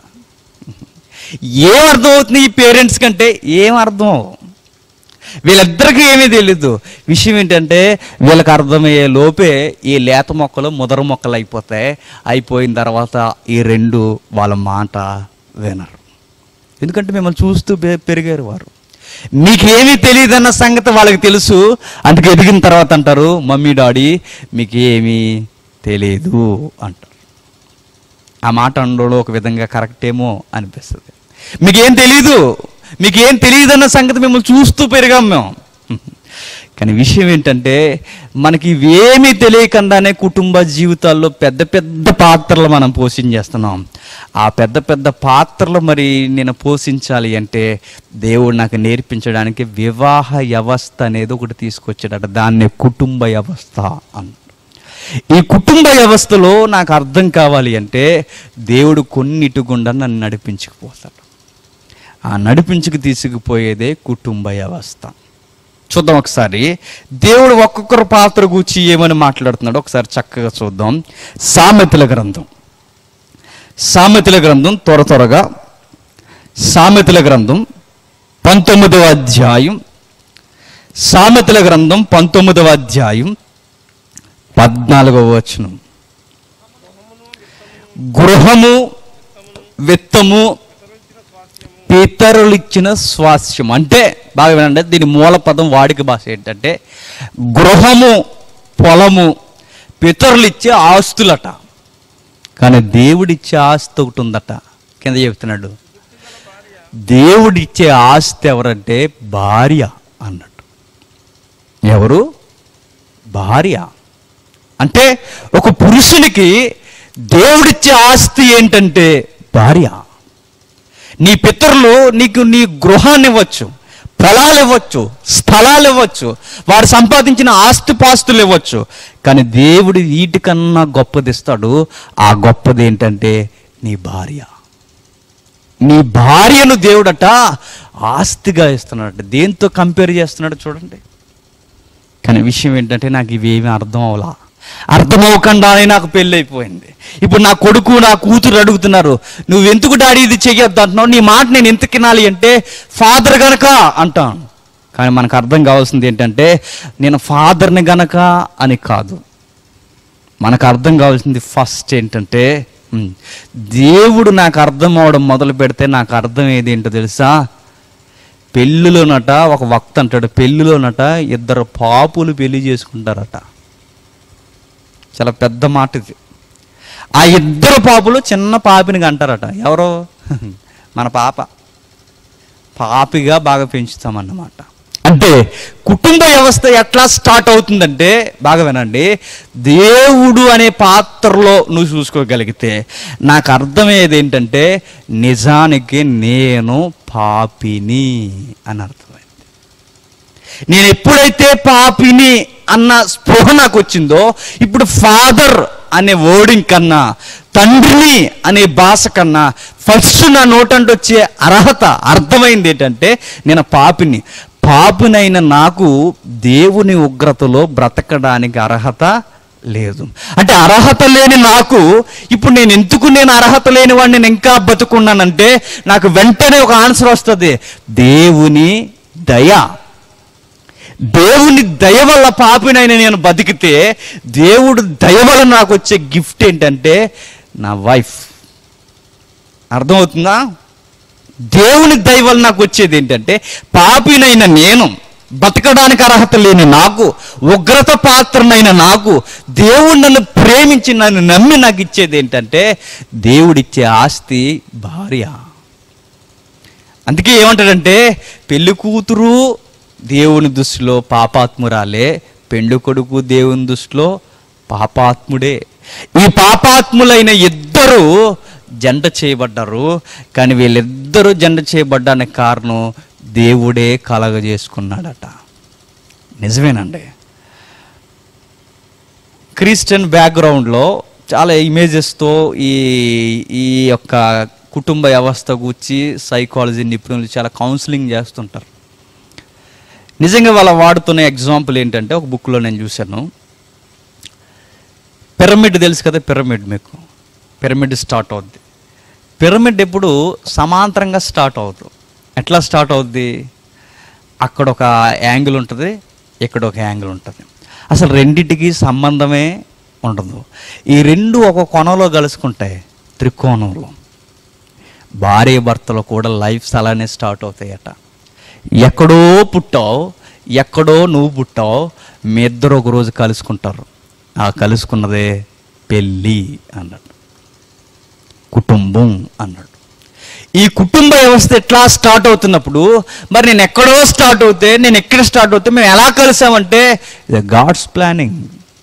S1: ఏం అర్థం అవుతుంది ఈ పేరెంట్స్ కంటే? ఏం అర్థం? వీళ్ళిద్దరికీ ఏమీ తెలీదు. విషయం ఏంటంటే వీళ్ళకి అర్థమయ్యే లోపే ఈ లేత మొక్కలు ముదర మొక్కలు అయిపోతాయి. అయిపోయిన తర్వాత ఈ రెండు వాళ్ళ మాట వినరు. ఎందుకంటే మిమ్మల్ని చూస్తూ పెరిగారు వారు. మీకేమీ తెలియదన్న సంగతి వాళ్ళకి తెలుసు. అందుకే ఎదిగిన తర్వాత అంటారు, మమ్మీ డాడీ మీకేమీ తెలియదు అంటారు. ఆ మాట అనడంలో ఒక విధంగా కరెక్ట్ ఏమో అనిపిస్తుంది. మీకేం తెలీదు, మీకేం తెలియదన్న సంగతి మిమ్మల్ని చూస్తూ పెరిగాం మేము. కానీ విషయం ఏంటంటే మనకి ఇవేమీ తెలియకుండానే కుటుంబ జీవితాల్లో పెద్ద పెద్ద పాత్రలు మనం పోషించేస్తున్నాం. ఆ పెద్ద పెద్ద పాత్రలు మరి నేను పోషించాలి అంటే దేవుడు నాకు నేర్పించడానికి వివాహ వ్యవస్థ అనేది ఒకటి తీసుకొచ్చాడట. దాన్ని కుటుంబ వ్యవస్థ అన్న. ఈ కుటుంబ వ్యవస్థలో నాకు అర్థం కావాలి అంటే దేవుడు కొన్నిటి గుండా నన్ను నడిపించుకుపోతాడు. ఆ నడిపించుకు తీసుకుపోయేదే కుటుంబ వ్యవస్థ. చూద్దాం ఒకసారి దేవుడు ఒక్కొక్కరు పాత్ర గూర్చి ఏమని మాట్లాడుతున్నాడు ఒకసారి చక్కగా చూద్దాం. సామెతల గ్రంథం సామెతల గ్రంథం త్వర త్వరగా సామెతల గ్రంథం పంతొమ్మిదవ అధ్యాయం సామెతల గ్రంథం పంతొమ్మిదవ అధ్యాయం పద్నాలుగవ వచనం. గృహము విత్తము పితరులిచ్చిన స్వాస్థ్యం. అంటే బాగా వినండి, దీని మూల పదం వాడిక భాష ఏంటంటే గృహము పొలము పితరులిచ్చే ఆస్తులట. కానీ దేవుడిచ్చే ఆస్తి ఒకటి ఉందట. కింద చెప్తున్నాడు, దేవుడిచ్చే ఆస్తి ఎవరంటే భార్య అన్నట్టు. ఎవరు? భార్య. అంటే ఒక పురుషునికి దేవుడిచ్చే ఆస్తి ఏంటంటే భార్య. నీ పితరులు నీకు నీ గృహాన్ని ఇవ్వచ్చు, పొలాలు ఇవ్వచ్చు, స్థలాలు ఇవ్వచ్చు, వారు సంపాదించిన ఆస్తిపాస్తులు ఇవ్వచ్చు, కానీ దేవుడు వీటికన్నా గొప్పది ఇస్తాడు. ఆ గొప్పది ఏంటంటే నీ భార్య. నీ భార్యను దేవుడట ఆస్తిగా ఇస్తున్నాడట. దేంతో కంపేర్ చేస్తున్నాడు చూడండి. కానీ విషయం ఏంటంటే నాకు ఇవేమీ అర్థం అవలా. అర్థమవకుండానే నాకు పెళ్ళి అయిపోయింది. ఇప్పుడు నా కొడుకు నా కూతురు అడుగుతున్నారు, నువ్వెందుకు డాడీ ఇది చెయ్యొద్దు అంటున్నావు, నీ మాట నేను ఎంత వినాలి అంటే ఫాదర్ గనక అంటాను. కానీ మనకు అర్థం కావాల్సింది ఏంటంటే నేను ఫాదర్ని గనక అని కాదు. మనకు అర్థం కావాల్సింది ఫస్ట్ ఏంటంటే దేవుడు నాకు అర్థం అవడం మొదలు పెడితే నాకు అర్థం ఏది ఏంటో తెలుసా? పెళ్ళిలోనట ఒక వక్త అంటాడు, పెళ్ళిలోనట ఇద్దరు పాపులు పెళ్లి చేసుకుంటారట. చాలా పెద్ద మాట ఇది. ఆ ఇద్దరు పాపులు చిన్న పాపిని అంటారట. ఎవరో మన పాప. పాపిగా బాగా పెంచుతామన్నమాట. అంటే కుటుంబ వ్యవస్థ ఎట్లా స్టార్ట్ అవుతుందంటే బాగా వినండి, దేవుడు అనే పాత్రలో నువ్వు చూసుకోగలిగితే నాకు అర్థమయ్యేది ఏంటంటే నిజానికి నేను పాపిని అని అర్థమైంది. నేను ఎప్పుడైతే పాపిని అన్న స్పృహ నాకు వచ్చిందో ఇప్పుడు ఫాదర్ అనే వర్డింగ్ కన్నా తండ్రిని అనే భాష కన్నా ఫస్ట్ నా నోటంటే వచ్చే అర్హత అర్థమైంది ఏంటంటే నేను పాపిని. పాపినైన నాకు దేవుని ఉగ్రతలో బ్రతకడానికి అర్హత లేదు. అంటే అర్హత లేని నాకు ఇప్పుడు నేను ఎందుకు నేను అర్హత లేని వాడిని నేను ఇంకా బతుకున్నానంటే నాకు వెంటనే ఒక ఆన్సర్ వస్తుంది, దేవుని దయ. దేవుని దయ వల్ల పాపినైనా నేను బతికితే దేవుడు దయ వల్ల నాకు వచ్చే గిఫ్ట్ ఏంటంటే నా వైఫ్. అర్థమవుతుందా? దేవుని దయ వల్ల నాకు వచ్చేది ఏంటంటే పాపినైనా నేను, బతకడానికి అర్హత లేని నాకు, ఉగ్రత పాత్రనైన నాకు దేవుడు నన్ను ప్రేమించి నన్ను నమ్మి నాకు ఇచ్చేది ఏంటంటే దేవుడిచ్చే ఆస్తి భార్య. అందుకే ఏమంటాడంటే పెళ్లి కూతురు దేవుని దృష్టిలో పాపాత్మురాలే, పెండ్లి కొడుకు దేవుని దృష్టిలో పాపాత్ముడే. ఈ పాపాత్ములైన ఇద్దరు జంట చేయబడ్డారు. కానీ వీళ్ళిద్దరూ జంట చేయబడ్డానికి కారణం దేవుడే కలగజేసుకున్నాడట. నిజమేనండి. క్రిస్టియన్ బ్యాక్గ్రౌండ్లో చాలా ఇమేజెస్తో ఈ ఈ యొక్క కుటుంబ వ్యవస్థ గురించి సైకాలజీ నిపుణులు చాలా కౌన్సిలింగ్ చేస్తుంటారు. నిజంగా వాళ్ళ వాడుతున్న ఎగ్జాంపుల్ ఏంటంటే ఒక బుక్లో నేను చూశాను. పిరమిడ్ తెలుసు కదా, పిరమిడ్ మీకు పిరమిడ్ స్టార్ట్ అవుద్ది. పిరమిడ్ ఎప్పుడు సమాంతరంగా స్టార్ట్ అవుతుంది. ఎట్లా స్టార్ట్ అవుద్ది? అక్కడ ఒక యాంగిల్ ఉంటుంది, ఇక్కడ ఒక యాంగిల్ ఉంటుంది. అసలు రెండింటికి సంబంధమే ఉండదు. ఈ రెండు ఒక కొనలో కలుసుకుంటాయి, త్రికోణంలో. భార్య భర్తలు కూడా లైఫ్స్ అలానే స్టార్ట్ అవుతాయట. ఎక్కడో పుట్టావు, ఎక్కడో నువ్వు పుట్టావు, మీ ఇద్దరు ఒకరోజు కలుసుకుంటారు. ఆ కలుసుకున్నదే పెళ్ళి అన్నాడు, కుటుంబం అన్నాడు. ఈ కుటుంబ వ్యవస్థ ఎట్లా స్టార్ట్ అవుతున్నప్పుడు మరి నేను ఎక్కడో స్టార్ట్ అవుతే నేను ఎక్కడ స్టార్ట్ అవుతే మేము ఎలా కలిసామంటే ఇది గాడ్స్ ప్లానింగ్.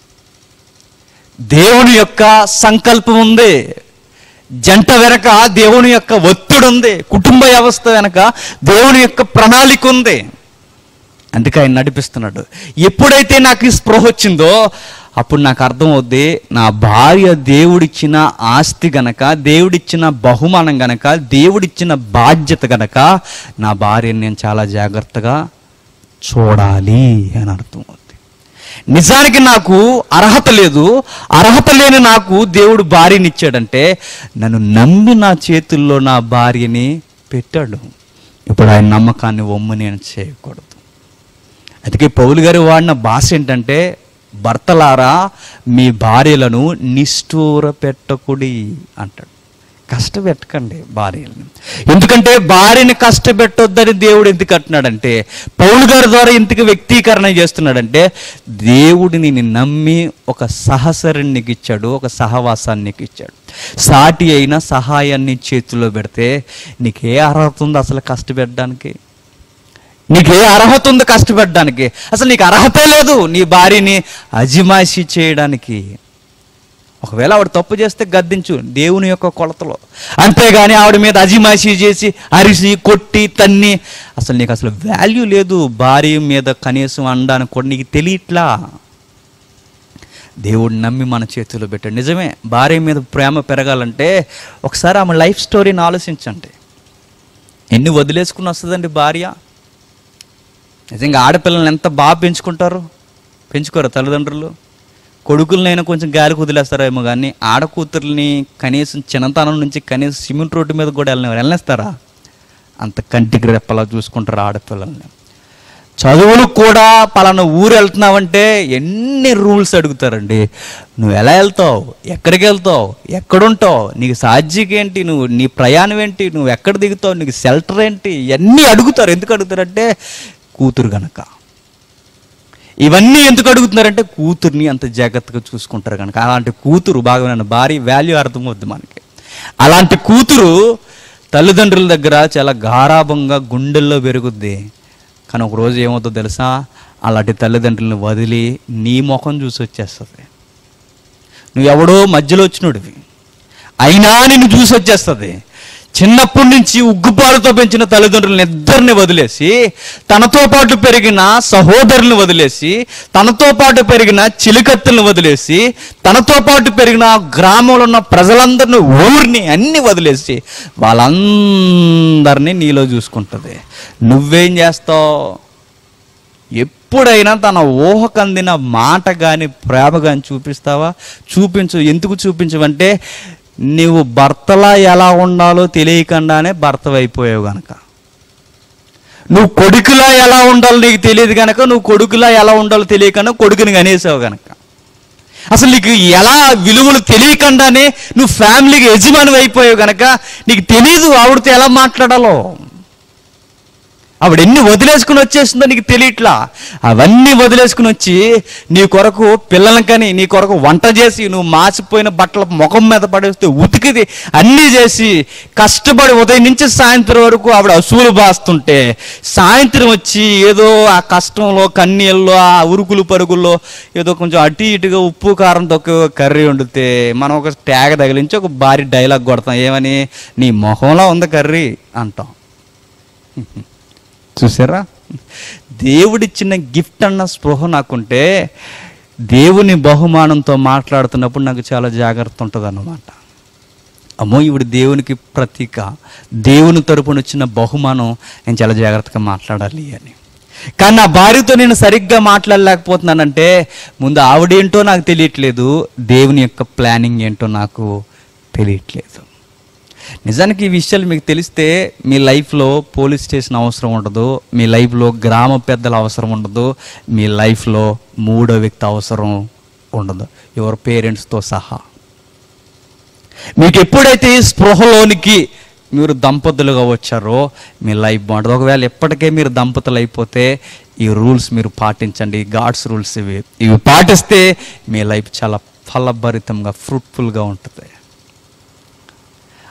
S1: దేవుని యొక్క సంకల్పం ఉంది, జంట వెనక దేవుని యొక్క ఒత్తిడి ఉంది, కుటుంబ వ్యవస్థ వెనక దేవుని యొక్క ప్రణాళిక ఉంది. అందుకే ఆయన నడిపిస్తున్నాడు. ఎప్పుడైతే నాకు ఈ స్పృహ వచ్చిందో అప్పుడు నాకు అర్థమవుద్ది, నా భార్య దేవుడిచ్చిన ఆస్తి గనక, దేవుడిచ్చిన బహుమానం గనక, దేవుడిచ్చిన బాధ్యత గనక నా భార్యని నేను చాలా జాగ్రత్తగా చూడాలి అని అర్థమవుద్ది. నిజానికి నాకు అర్హత లేదు, అర్హత లేని నాకు దేవుడు భార్యని ఇచ్చాడంటే నన్ను నమ్మి నా చేతుల్లో నా భార్యని పెట్టాడు. ఇప్పుడు ఆయన నమ్మకాన్ని ఒమ్ము నేను చేయకూడదు. అందుకే పౌలు గారు వాడిన భాష ఏంటంటే, భర్తలారా మీ భార్యలను నిష్ఠూర పెట్టకుడి అంటాడు. కష్టపెట్టకండి భార్యలను. ఎందుకంటే భార్యని కష్టపెట్టొద్దని దేవుడు ఎందుకు అంటున్నాడంటే, పౌలు గారి ద్వారా ఇంతకు వ్యక్తీకరణ చేస్తున్నాడంటే, దేవుడిని నమ్మి ఒక సహచరుని నీకు ఇచ్చాడు, ఒక సహవాసాన్ని నీకు ఇచ్చాడు. సాటి అయిన సహాయాన్ని చేతిలో పెడితే నీకే అర్హత ఉంది అసలు కష్టపెట్టడానికి? నీకే అర్హత ఉంది కష్టపెట్టడానికి? అసలు నీకు అర్హతే లేదు నీ భార్యని అజిమాయిషీ చేయడానికి. ఒకవేళ ఆవిడ తప్పు చేస్తే గద్దించు దేవుని యొక్క కొలతలో, అంతేగాని ఆవిడ మీద అజిమాయిషీ చేసి అరిసి కొట్టి తన్ని అసలు నీకు అసలు వాల్యూ లేదు. భార్య మీద కనీసం అనడానికి కూడా నీకు తెలియట్లా. దేవుడు నమ్మి మన చేతిలో పెట్టాడు. నిజమే, భార్య మీద ప్రేమ పెరగాలంటే ఒకసారి ఆమె లైఫ్ స్టోరీని ఆలోచించండి. ఎన్ని వదిలేసుకుని వస్తుందండి భార్య? నిజంగా ఆడపిల్లల్ని ఎంత బాగా పెంచుకుంటారు, పెంచుకోరు తల్లిదండ్రులు? కొడుకులనైనా కొంచెం గాలి కుదిలేస్తారేమో కానీ ఆడకూతుర్ని కనీసం చిన్నతనం నుంచి కనీసం సిమెంట్ రోడ్డు మీద కూడా వెళ్ళిన వెళ్ళేస్తారా? అంత కంటికి రెప్పలా చూసుకుంటారు ఆడపిల్లల్ని. చదువులు కూడా పలానా ఊరు వెళ్తున్నావంటే ఎన్ని రూల్స్ అడుగుతారండి. నువ్వు ఎలా వెళ్తావు, ఎక్కడికి వెళ్తావు, ఎక్కడుంటావు, నీకు సాధ్యకి ఏంటి, నువ్వు నీ ప్రయాణం ఏంటి, నువ్వు ఎక్కడ దిగుతావు, నీకు షెల్టర్ ఏంటి, ఇవన్నీ అడుగుతారు. ఎందుకు అడుగుతారంటే కూతురు గనక. ఇవన్నీ ఎందుకు అడుగుతున్నారంటే కూతుర్ని అంత జాగ్రత్తగా చూసుకుంటారు కనుక. అలాంటి కూతురు బాగా నన్ను భారీ వాల్యూ అర్థమవుద్ది మనకి. అలాంటి కూతురు తల్లిదండ్రుల దగ్గర చాలా గారాభంగా గుండెల్లో పెరుగుద్ది. కానీ ఒకరోజు ఏమవుతుందో తెలుసా, అలాంటి తల్లిదండ్రులను వదిలి నీ ముఖం చూసి వచ్చేస్తుంది. నువ్వు ఎవడో మధ్యలో వచ్చినోడివి అయినా నిన్ను చూసి వచ్చేస్తుంది. చిన్నప్పటి నుంచి ఉగ్గుపాలతో పెంచిన తల్లిదండ్రులను ఇద్దరిని వదిలేసి, తనతో పాటు పెరిగిన సహోదరులను వదిలేసి, తనతో పాటు పెరిగిన చిలికత్తులను వదిలేసి, తనతో పాటు పెరిగిన గ్రామంలో ఉన్న ప్రజలందరినీ, ఊరిని అన్ని వదిలేసి వాళ్ళందరినీ నీలో చూసుకుంటుంది. నువ్వేం చేస్తావు? ఎప్పుడైనా తన ఊహకందిన మాట కానీ ప్రేమ కానీ చూపిస్తావా? చూపించు. ఎందుకు చూపించవంటే నువ్వు భర్తలా ఎలా ఉండాలో తెలియకుండానే భర్తవైపోయావు గనక. నువ్వు కొడుకులా ఎలా ఉండాలో నీకు తెలియదు కనుక నువ్వు కొడుకులా ఎలా ఉండాలో తెలియకుండా కొడుకుని కనేసావు గనక. అసలు నీకు ఎలా విలువలు తెలియకుండానే నువ్వు ఫ్యామిలీకి యజమాని అయిపోయావు గనక నీకు తెలియదు ఆవిడతో ఎలా మాట్లాడాలో. ఆవిడ ఎన్ని వదిలేసుకుని వచ్చేసిందో నీకు తెలియట్లా. అవన్నీ వదిలేసుకుని వచ్చి నీ కొరకు పిల్లలకి కానీ నీ కొరకు వంట చేసి, నువ్వు మాసిపోయిన బట్టల ముఖం మీద పడేస్తే ఉతికిది అన్నీ చేసి కష్టపడి ఉదయం నుంచి సాయంత్రం వరకు ఆవిడ అసూలు బాస్తుంటే, సాయంత్రం వచ్చి ఏదో ఆ కష్టంలో కన్నీళ్ళలో ఆ ఉరుకులు పరుగుల్లో ఏదో కొంచెం అటు ఇటుగా ఉప్పు కారం తక్కువ కర్రీ వండితే మనం ఒక ట్యాగ్ తగిలించి ఒక భారీ డైలాగ్ కొడతాం. ఏమని? నీ మొహంలో ఉంది కర్రీ అంటాం. చూసారా? దేవుడిచ్చిన గిఫ్ట్ అన్న స్పృహ నాకుంటే దేవుని బహుమానంతో మాట్లాడుతున్నప్పుడు నాకు చాలా జాగ్రత్త ఉంటుంది అన్నమాట. అమ్మో ఈవిడ దేవునికి ప్రతీక, దేవుని తరపున వచ్చిన బహుమానం, నేను చాలా జాగ్రత్తగా మాట్లాడాలి అని. కానీ నా భార్యతో నేను సరిగ్గా మాట్లాడలేకపోతున్నానంటే ముందు ఆవిడేంటో నాకు తెలియట్లేదు, దేవుని యొక్క ప్లానింగ్ ఏంటో నాకు తెలియట్లేదు. నిజానికి ఈ విషయాలు మీకు తెలిస్తే మీ లైఫ్లో పోలీస్ స్టేషన్ అవసరం ఉండదు, మీ లైఫ్లో గ్రామ పెద్దల అవసరం ఉండదు, మీ లైఫ్లో మూడో వ్యక్తి అవసరం ఉండదు, యువర్ పేరెంట్స్తో సహా. మీకు ఎప్పుడైతే స్పృహలోనికి మీరు దంపతులుగా వచ్చారో మీ లైఫ్ బాగుంటుంది. ఒకవేళ ఎప్పటికే మీరు దంపతులు అయిపోతే ఈ రూల్స్ మీరు పాటించండి, గాడ్స్ రూల్స్ ఇవి ఇవి పాటిస్తే మీ లైఫ్ చాలా ఫలభరితంగా ఫ్రూట్ఫుల్గా ఉంటుంది.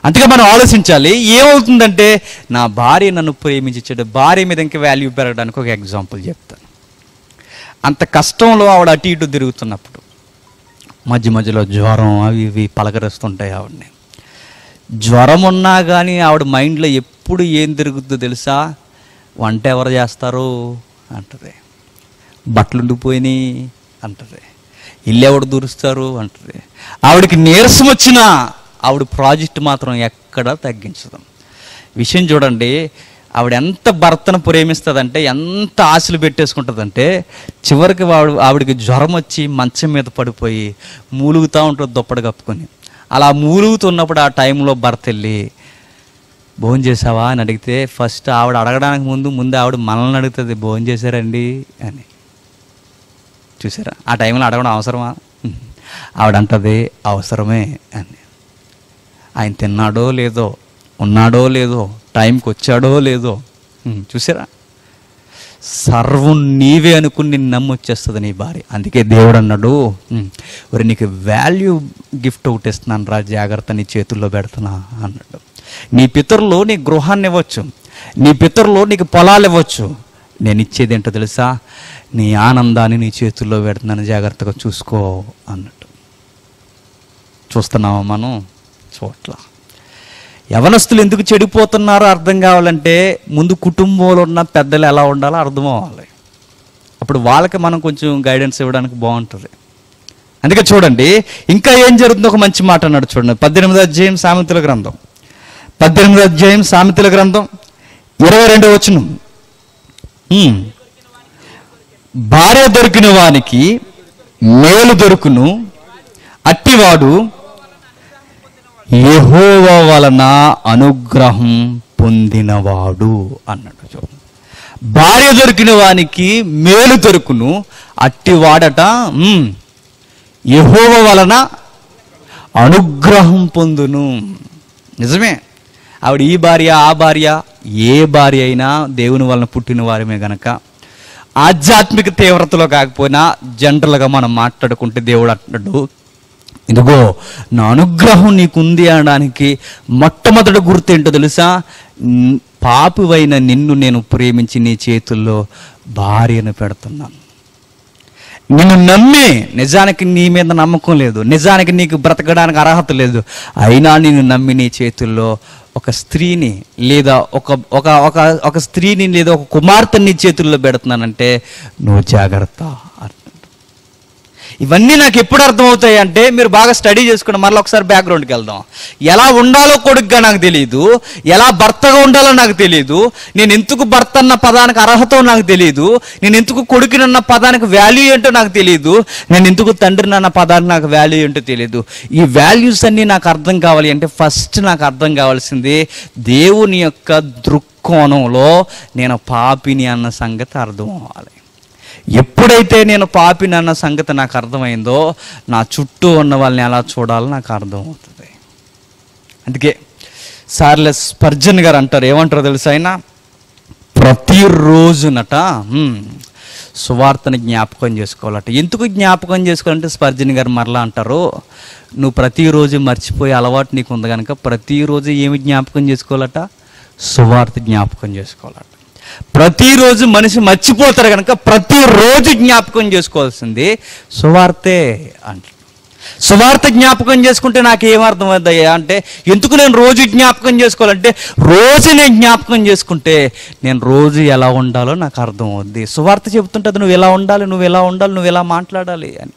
S1: అందుకే మనం ఆలోచించాలి. ఏమవుతుందంటే నా భార్య నన్ను ప్రేమించాడు, భార్య మీద ఇంకా వాల్యూ పెరగడానికి ఒక ఎగ్జాంపుల్ చెప్తాను. అంత కష్టంలో ఆవిడ అటు ఇటు తిరుగుతున్నప్పుడు మధ్య మధ్యలో జ్వరం అవి ఇవి పలకరిస్తుంటాయి ఆవిడని. జ్వరం ఉన్నా కానీ ఆవిడ మైండ్లో ఎప్పుడు ఏం తిరుగుతుందో తెలుసా? వంట ఎవరు చేస్తారు అంటది, బట్టలు ఉండిపోయినాయి అంటది, ఇల్లు ఎవడు దూరుస్తారు అంటది. ఆవిడకి నీరసం వచ్చినా ఆవిడ ప్రాజెక్ట్ మాత్రం ఎక్కడా తగ్గించదు. విషయం చూడండి, ఆవిడ ఎంత భర్తను ప్రేమిస్తుందంటే, ఎంత ఆశలు పెట్టేసుకుంటుందంటే, చివరికి ఆవిడ ఆవిడకి జ్వరం వచ్చి మంచం మీద పడిపోయి మూలుగుతూ ఉంటుంది దుప్పటి కప్పుకొని. అలా మూలుగుతున్నప్పుడు ఆ టైంలో భర్త వెళ్ళి భోజనం చేసావా అని అడిగితే, ఫస్ట్ ఆవిడ అడగడానికి ముందు ముందు ఆవిడ మనల్ని అడుగుతుంది, భోజనం చేశారండి అని. చూసారా, ఆ టైంలో అడగడం అవసరమా? ఆవిడ అంటది అవసరమే అని. ఆయన తిన్నాడో లేదో, ఉన్నాడో లేదో, టైంకి వచ్చాడో లేదో, చూసారా, సర్వం నీవే అనుకుని నిన్ను నమ్మొచ్చేస్తుంది నీ భార్య. అందుకే దేవుడు అన్నాడు, మరి నీకు వాల్యూ గిఫ్ట్ ఒకటి ఇస్తున్నాను రా, జాగ్రత్త, నీ చేతుల్లో పెడుతున్నా అన్నాడు. నీ పితరులు నీ గృహాన్ని ఇవ్వచ్చు, నీ పితరులు నీకు పొలాలు ఇవ్వచ్చు, నేను ఇచ్చేది ఏంటో తెలుసా? నీ ఆనందాన్ని నీ చేతుల్లో పెడుతున్నాను, జాగ్రత్తగా చూసుకో అన్నట్టు. చూస్తున్నావా మనం? చోట్ల యవనస్తులు ఎందుకు చెడిపోతున్నారో అర్థం కావాలంటే ముందు కుటుంబంలో ఉన్న పెద్దలు ఎలా ఉండాలో అర్థం అవ్వాలి. అప్పుడు వాళ్ళకి మనం కొంచెం గైడెన్స్ ఇవ్వడానికి బాగుంటుంది. అందుకే చూడండి ఇంకా ఏం జరుగుతుందో ఒక మంచి మాట అన్నాడు చూడండి. పద్దెనిమిదో అధ్యాయం సామెతల గ్రంథం, పద్దెనిమిదో అధ్యాయం సామెతల గ్రంథం ఇరవై రెండో వచనం. భార్య దొరికిన వానికి మేలు దొరుకును, అట్టివాడు యెహోవా వలన అనుగ్రహం పొందినవాడు అన్నాడు. చూడండి, భార్య దొరికిన వానికి మేలు దొరుకును, అట్టివాడట యెహోవా వలన అనుగ్రహం పొందును. నిజమే, ఆవిడ ఈ భార్య ఆ భార్య ఏ భార్య అయినా దేవుని వలన పుట్టిన వారమే గనక ఆధ్యాత్మిక తీవ్రతలో కాకపోయినా జనరల్గా మనం మాట్లాడుకుంటే దేవుడు అంటాడు, ఇదిగో నా అనుగ్రహం నీకుంది అనడానికి మొట్టమొదటి గుర్తు ఏంటో తెలుసా? పాపివైన నిన్ను నేను ప్రేమించి నీ చేతుల్లో భార్యను పెడుతున్నాను. నిన్ను నమ్మి, నిజానికి నీ మీద నమ్మకం లేదు, నిజానికి నీకు బ్రతకడానికి అర్హత లేదు, అయినా నిన్ను నమ్మి నీ చేతుల్లో ఒక స్త్రీని లేదా ఒక ఒక ఒక ఒక స్త్రీని లేదా ఒక కుమార్తెని నీ చేతుల్లో పెడుతున్నానంటే నువ్వు జాగ్రత్త. ఇవన్నీ నాకు ఎప్పుడు అర్థమవుతాయి అంటే, మీరు బాగా స్టడీ చేసుకుని మళ్ళీ ఒకసారి బ్యాక్గ్రౌండ్కి వెళ్దాం. ఎలా ఉండాలో కొడుకుగా నాకు తెలియదు, ఎలా భర్తగా ఉండాలో నాకు తెలియదు, నేను ఎందుకు భర్త అన్న పదానికి అర్హత నాకు తెలియదు, నేను ఎందుకు కొడుకునన్న పదానికి వాల్యూ ఏంటో నాకు తెలియదు, నేను ఎందుకు తండ్రిని అన్న పదానికి నాకు వాల్యూ ఏంటో తెలియదు. ఈ వాల్యూస్ అన్నీ నాకు అర్థం కావాలి అంటే ఫస్ట్ నాకు అర్థం కావాల్సింది దేవుని యొక్క దృక్కోణంలో నేను పాపిని అన్న సంగతి అర్థం అవ్వాలి. ఎప్పుడైతే నేను పాపిని అన్న సంగతి నాకు అర్థమైందో నా చుట్టూ ఉన్న వాళ్ళని ఎలా చూడాలో నాకు అర్థమవుతుంది. అందుకే చార్లెస్ స్పర్జన్ గారు అంటారు, ఏమంటారో తెలుసా, ఆయన ప్రతిరోజునట సువార్తని జ్ఞాపకం చేసుకోవాలట. ఎందుకు జ్ఞాపకం చేసుకోవాలంటే స్పర్జన్ గారు మరలా అంటారు, నువ్వు ప్రతిరోజు మర్చిపోయే అలవాటు నీకు ఉంది కనుక ప్రతిరోజు ఏమి జ్ఞాపకం చేసుకోవాలట? సువార్త జ్ఞాపకం చేసుకోవాలట. ప్రతిరోజు మనిషి మర్చిపోతారు కనుక ప్రతిరోజు జ్ఞాపకం చేసుకోవాల్సింది సువార్తే అంట. సువార్త జ్ఞాపకం చేసుకుంటే నాకు ఏమర్థమవుతాయా అంటే, ఎందుకు నేను రోజు జ్ఞాపకం చేసుకోవాలంటే రోజు నేను జ్ఞాపకం చేసుకుంటే నేను రోజు ఎలా ఉండాలో నాకు అర్థం అవుద్ది. సువార్త చెబుతుంటుంది నువ్వు ఎలా ఉండాలి, నువ్వు ఎలా ఉండాలి, నువ్వు ఎలా మాట్లాడాలి అని.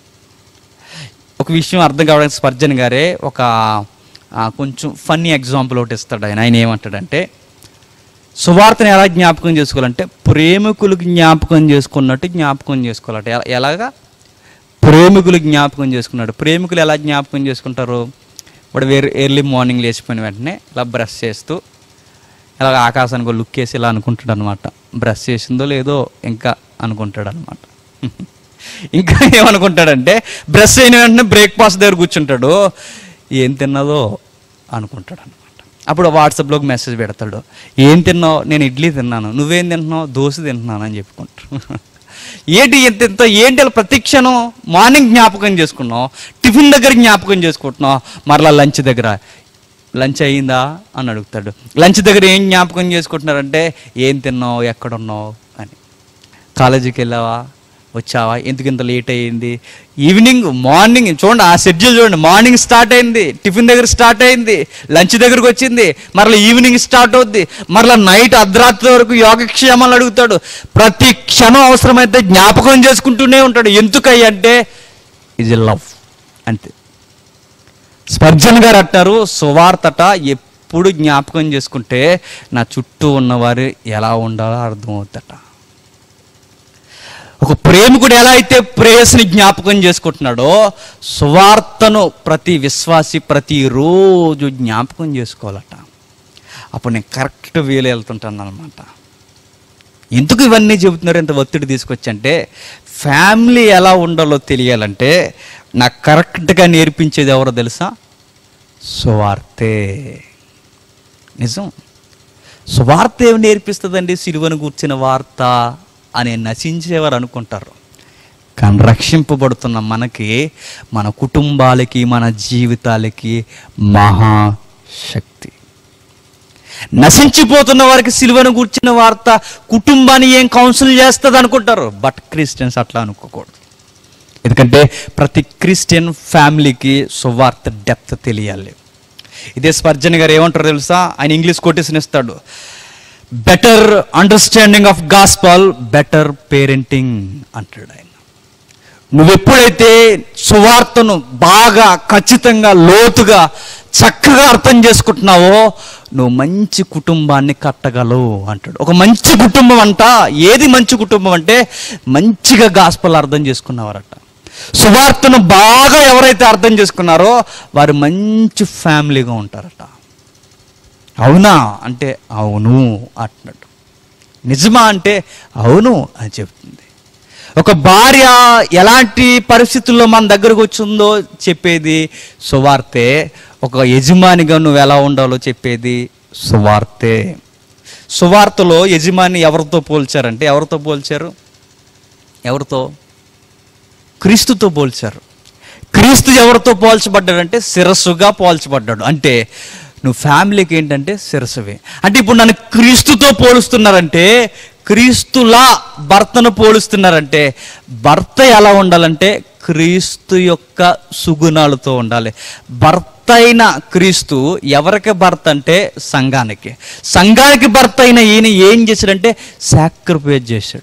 S1: ఒక విషయం అర్థం కావడానికి స్పర్జన్ గారే ఒక కొంచెం ఫన్నీ ఎగ్జాంపుల్ ఒకటి ఇస్తాడు. ఆయన ఆయన ఏమంటాడంటే, సువార్తను ఎలా జ్ఞాపకం చేసుకోవాలంటే ప్రేమికులు జ్ఞాపకం చేసుకున్నట్టు జ్ఞాపకం చేసుకోవాలట. ఎలాగా? ప్రేమికులు జ్ఞాపకం చేసుకున్నాడు. ప్రేమికులు ఎలా జ్ఞాపకం చేసుకుంటారు? వాడు వేరే ఎర్లీ మార్నింగ్ లేచిపోయిన వెంటనే ఇలా బ్రష్ చేస్తూ ఇలా ఆకాశానికి లుక్ వేసి ఇలా అనుకుంటాడు అనమాట, బ్రష్ చేసిందో లేదో ఇంకా అనుకుంటాడు అనమాట. ఇంకా ఏమనుకుంటాడంటే బ్రష్ అయిన వెంటనే బ్రేక్ఫాస్ట్ దగ్గర కూర్చుంటాడు, ఏం తిన్నదో అనుకుంటాడు అనమాట. అప్పుడు వాట్సాప్లోకి మెసేజ్ పెడతాడు, ఏం తిన్నావు? నేను ఇడ్లీ తిన్నాను. నువ్వేం తింటున్నావు? దోశ తింటున్నాను అని చెప్పుకుంటాడు. ఏంటి ఎంత ఎంత ఏంటి అలా ప్రతి క్షణం మార్నింగ్ జ్ఞాపకం చేసుకున్నావు, టిఫిన్ దగ్గర జ్ఞాపకం చేసుకుంటున్నావు, మరలా లంచ్ దగ్గర లంచ్ అయ్యిందా అని అడుగుతాడు. లంచ్ దగ్గర ఏం జ్ఞాపకం చేసుకుంటున్నారంటే ఏం తిన్నావు, ఎక్కడున్నావు అని. కాలేజీకి వెళ్ళావా, వచ్చావా, ఎందుకు ఇంత లేట్ అయ్యింది, ఈవినింగ్ మార్నింగ్ చూడండి, ఆ షెడ్యూల్ చూడండి, మార్నింగ్ స్టార్ట్ అయింది, టిఫిన్ దగ్గర స్టార్ట్ అయింది, లంచ్ దగ్గరకు వచ్చింది, మరలా ఈవినింగ్ స్టార్ట్ అవుద్ది, మరలా నైట్ అర్ధరాత్రి వరకు యోగక్షేమాలు అడుగుతాడు. ప్రతి క్షణం అవసరమైతే జ్ఞాపకం చేసుకుంటూనే ఉంటాడు. ఎందుకయ్యి అంటే ఇది లవ్ అంతే. స్పర్జన్ గారు అంటారు, సువార్తట ఎప్పుడు జ్ఞాపకం చేసుకుంటే నా చుట్టూ ఉన్నవారు ఎలా ఉండాలో అర్థమవుతట. ఒక ప్రేమికుడు ఎలా అయితే ప్రేయస్ని జ్ఞాపకం చేసుకుంటున్నాడో సువార్తను ప్రతి విశ్వాసి ప్రతిరోజు జ్ఞాపకం చేసుకోవాలట. అప్పుడు నేను కరెక్ట్ వేలు వెళ్తుంటాను అనమాట. ఎందుకు ఇవన్నీ చెబుతున్నారు ఇంత ఒత్తిడి తీసుకొచ్చి అంటే, ఫ్యామిలీ ఎలా ఉండాలో తెలియాలంటే నాకు కరెక్ట్గా నేర్పించేది ఎవరో తెలుసా? సువార్తే. నిజం, సువార్త ఏమి నేర్పిస్తుందండి? సిలువను గూర్చిన వార్త అని నశించేవారు అనుకుంటారు. కానీ రక్షింపబడుతున్న మనకి, మన కుటుంబాలకి, మన జీవితాలకి మహాశక్తి. నశించిపోతున్న వారికి సిలువను గూర్చిన వార్త కుటుంబాన్ని ఏం కౌన్సిల్ చేస్తుంది అనుకుంటారు. బట్ క్రిస్టియన్స్ అట్లా అనుకోకూడదు. ఎందుకంటే ప్రతి క్రిస్టియన్ ఫ్యామిలీకి సువార్త డెప్త్ తెలియాలి. ఇదే స్పర్జన్ గారు ఏమంటారు తెలుసా? ఆయన ఇంగ్లీష్ కొటేషన్ ఇస్తాడు, better understanding of gospel, better parenting అంటాడు ఆయన. నువ్వెప్పుడైతే సువార్తను బాగా ఖచ్చితంగా లోతుగా చక్కగా అర్థం చేసుకుంటున్నావో నువ్వు మంచి కుటుంబాన్ని కట్టగలవు అంటాడు. ఒక మంచి కుటుంబం అంట, ఏది మంచి కుటుంబం అంటే మంచిగా గాస్పల్ అర్థం చేసుకున్నవారట. సువార్తను బాగా ఎవరైతే అర్థం చేసుకున్నారో వారు మంచి ఫ్యామిలీగా ఉంటారట. అవునా అంటే అవును అంటున్నాడు. నిజమా అంటే అవును అని చెప్తుంది. ఒక భార్య ఎలాంటి పరిస్థితుల్లో మన దగ్గరకు వచ్చిందో చెప్పేది సువార్తే. ఒక యజమానిగా నువ్వు ఎలా ఉండాలో చెప్పేది సువార్తే. సువార్తలో యజమాని ఎవరితో పోల్చారంటే, ఎవరితో పోల్చారు? ఎవరితో? క్రీస్తుతో పోల్చారు. క్రీస్తు ఎవరితో పోల్చబడ్డాడంటే శిరస్సుగా పోల్చబడ్డాడు. అంటే నువ్వు ఫ్యామిలీకి ఏంటంటే శిరస్సువే. అంటే ఇప్పుడు నన్ను క్రీస్తుతో పోలుస్తున్నారంటే, క్రీస్తులా భర్తను పోలుస్తున్నారంటే, భర్త ఎలా ఉండాలంటే క్రీస్తు యొక్క సుగుణాలతో ఉండాలి. భర్త అయిన క్రీస్తు ఎవరికి భర్త అంటే సంఘానికి. సంఘానికి భర్త అయిన ఈయన ఏం చేశాడంటే సాక్రిఫైస్ చేశాడు,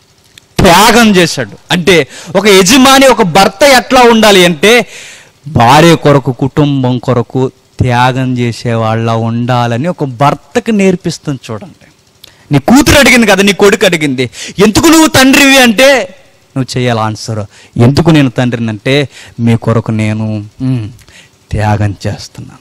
S1: త్యాగం చేశాడు. అంటే ఒక యజమాని, ఒక భర్త ఎట్లా ఉండాలి అంటే భార్య కొరకు, కుటుంబం కొరకు త్యాగం చేసేవాళ్ళ ఉండాలని ఒక భర్తకు నేర్పిస్తుంది. చూడండి, నీ కూతురు అడిగింది కదా, నీ కొడుకు అడిగింది, ఎందుకు నువ్వు తండ్రివి అంటే నువ్వు చేయాలి ఆన్సర్. ఎందుకు నేను తండ్రిని అంటే మీ కొరకు నేను త్యాగం చేస్తున్నాను.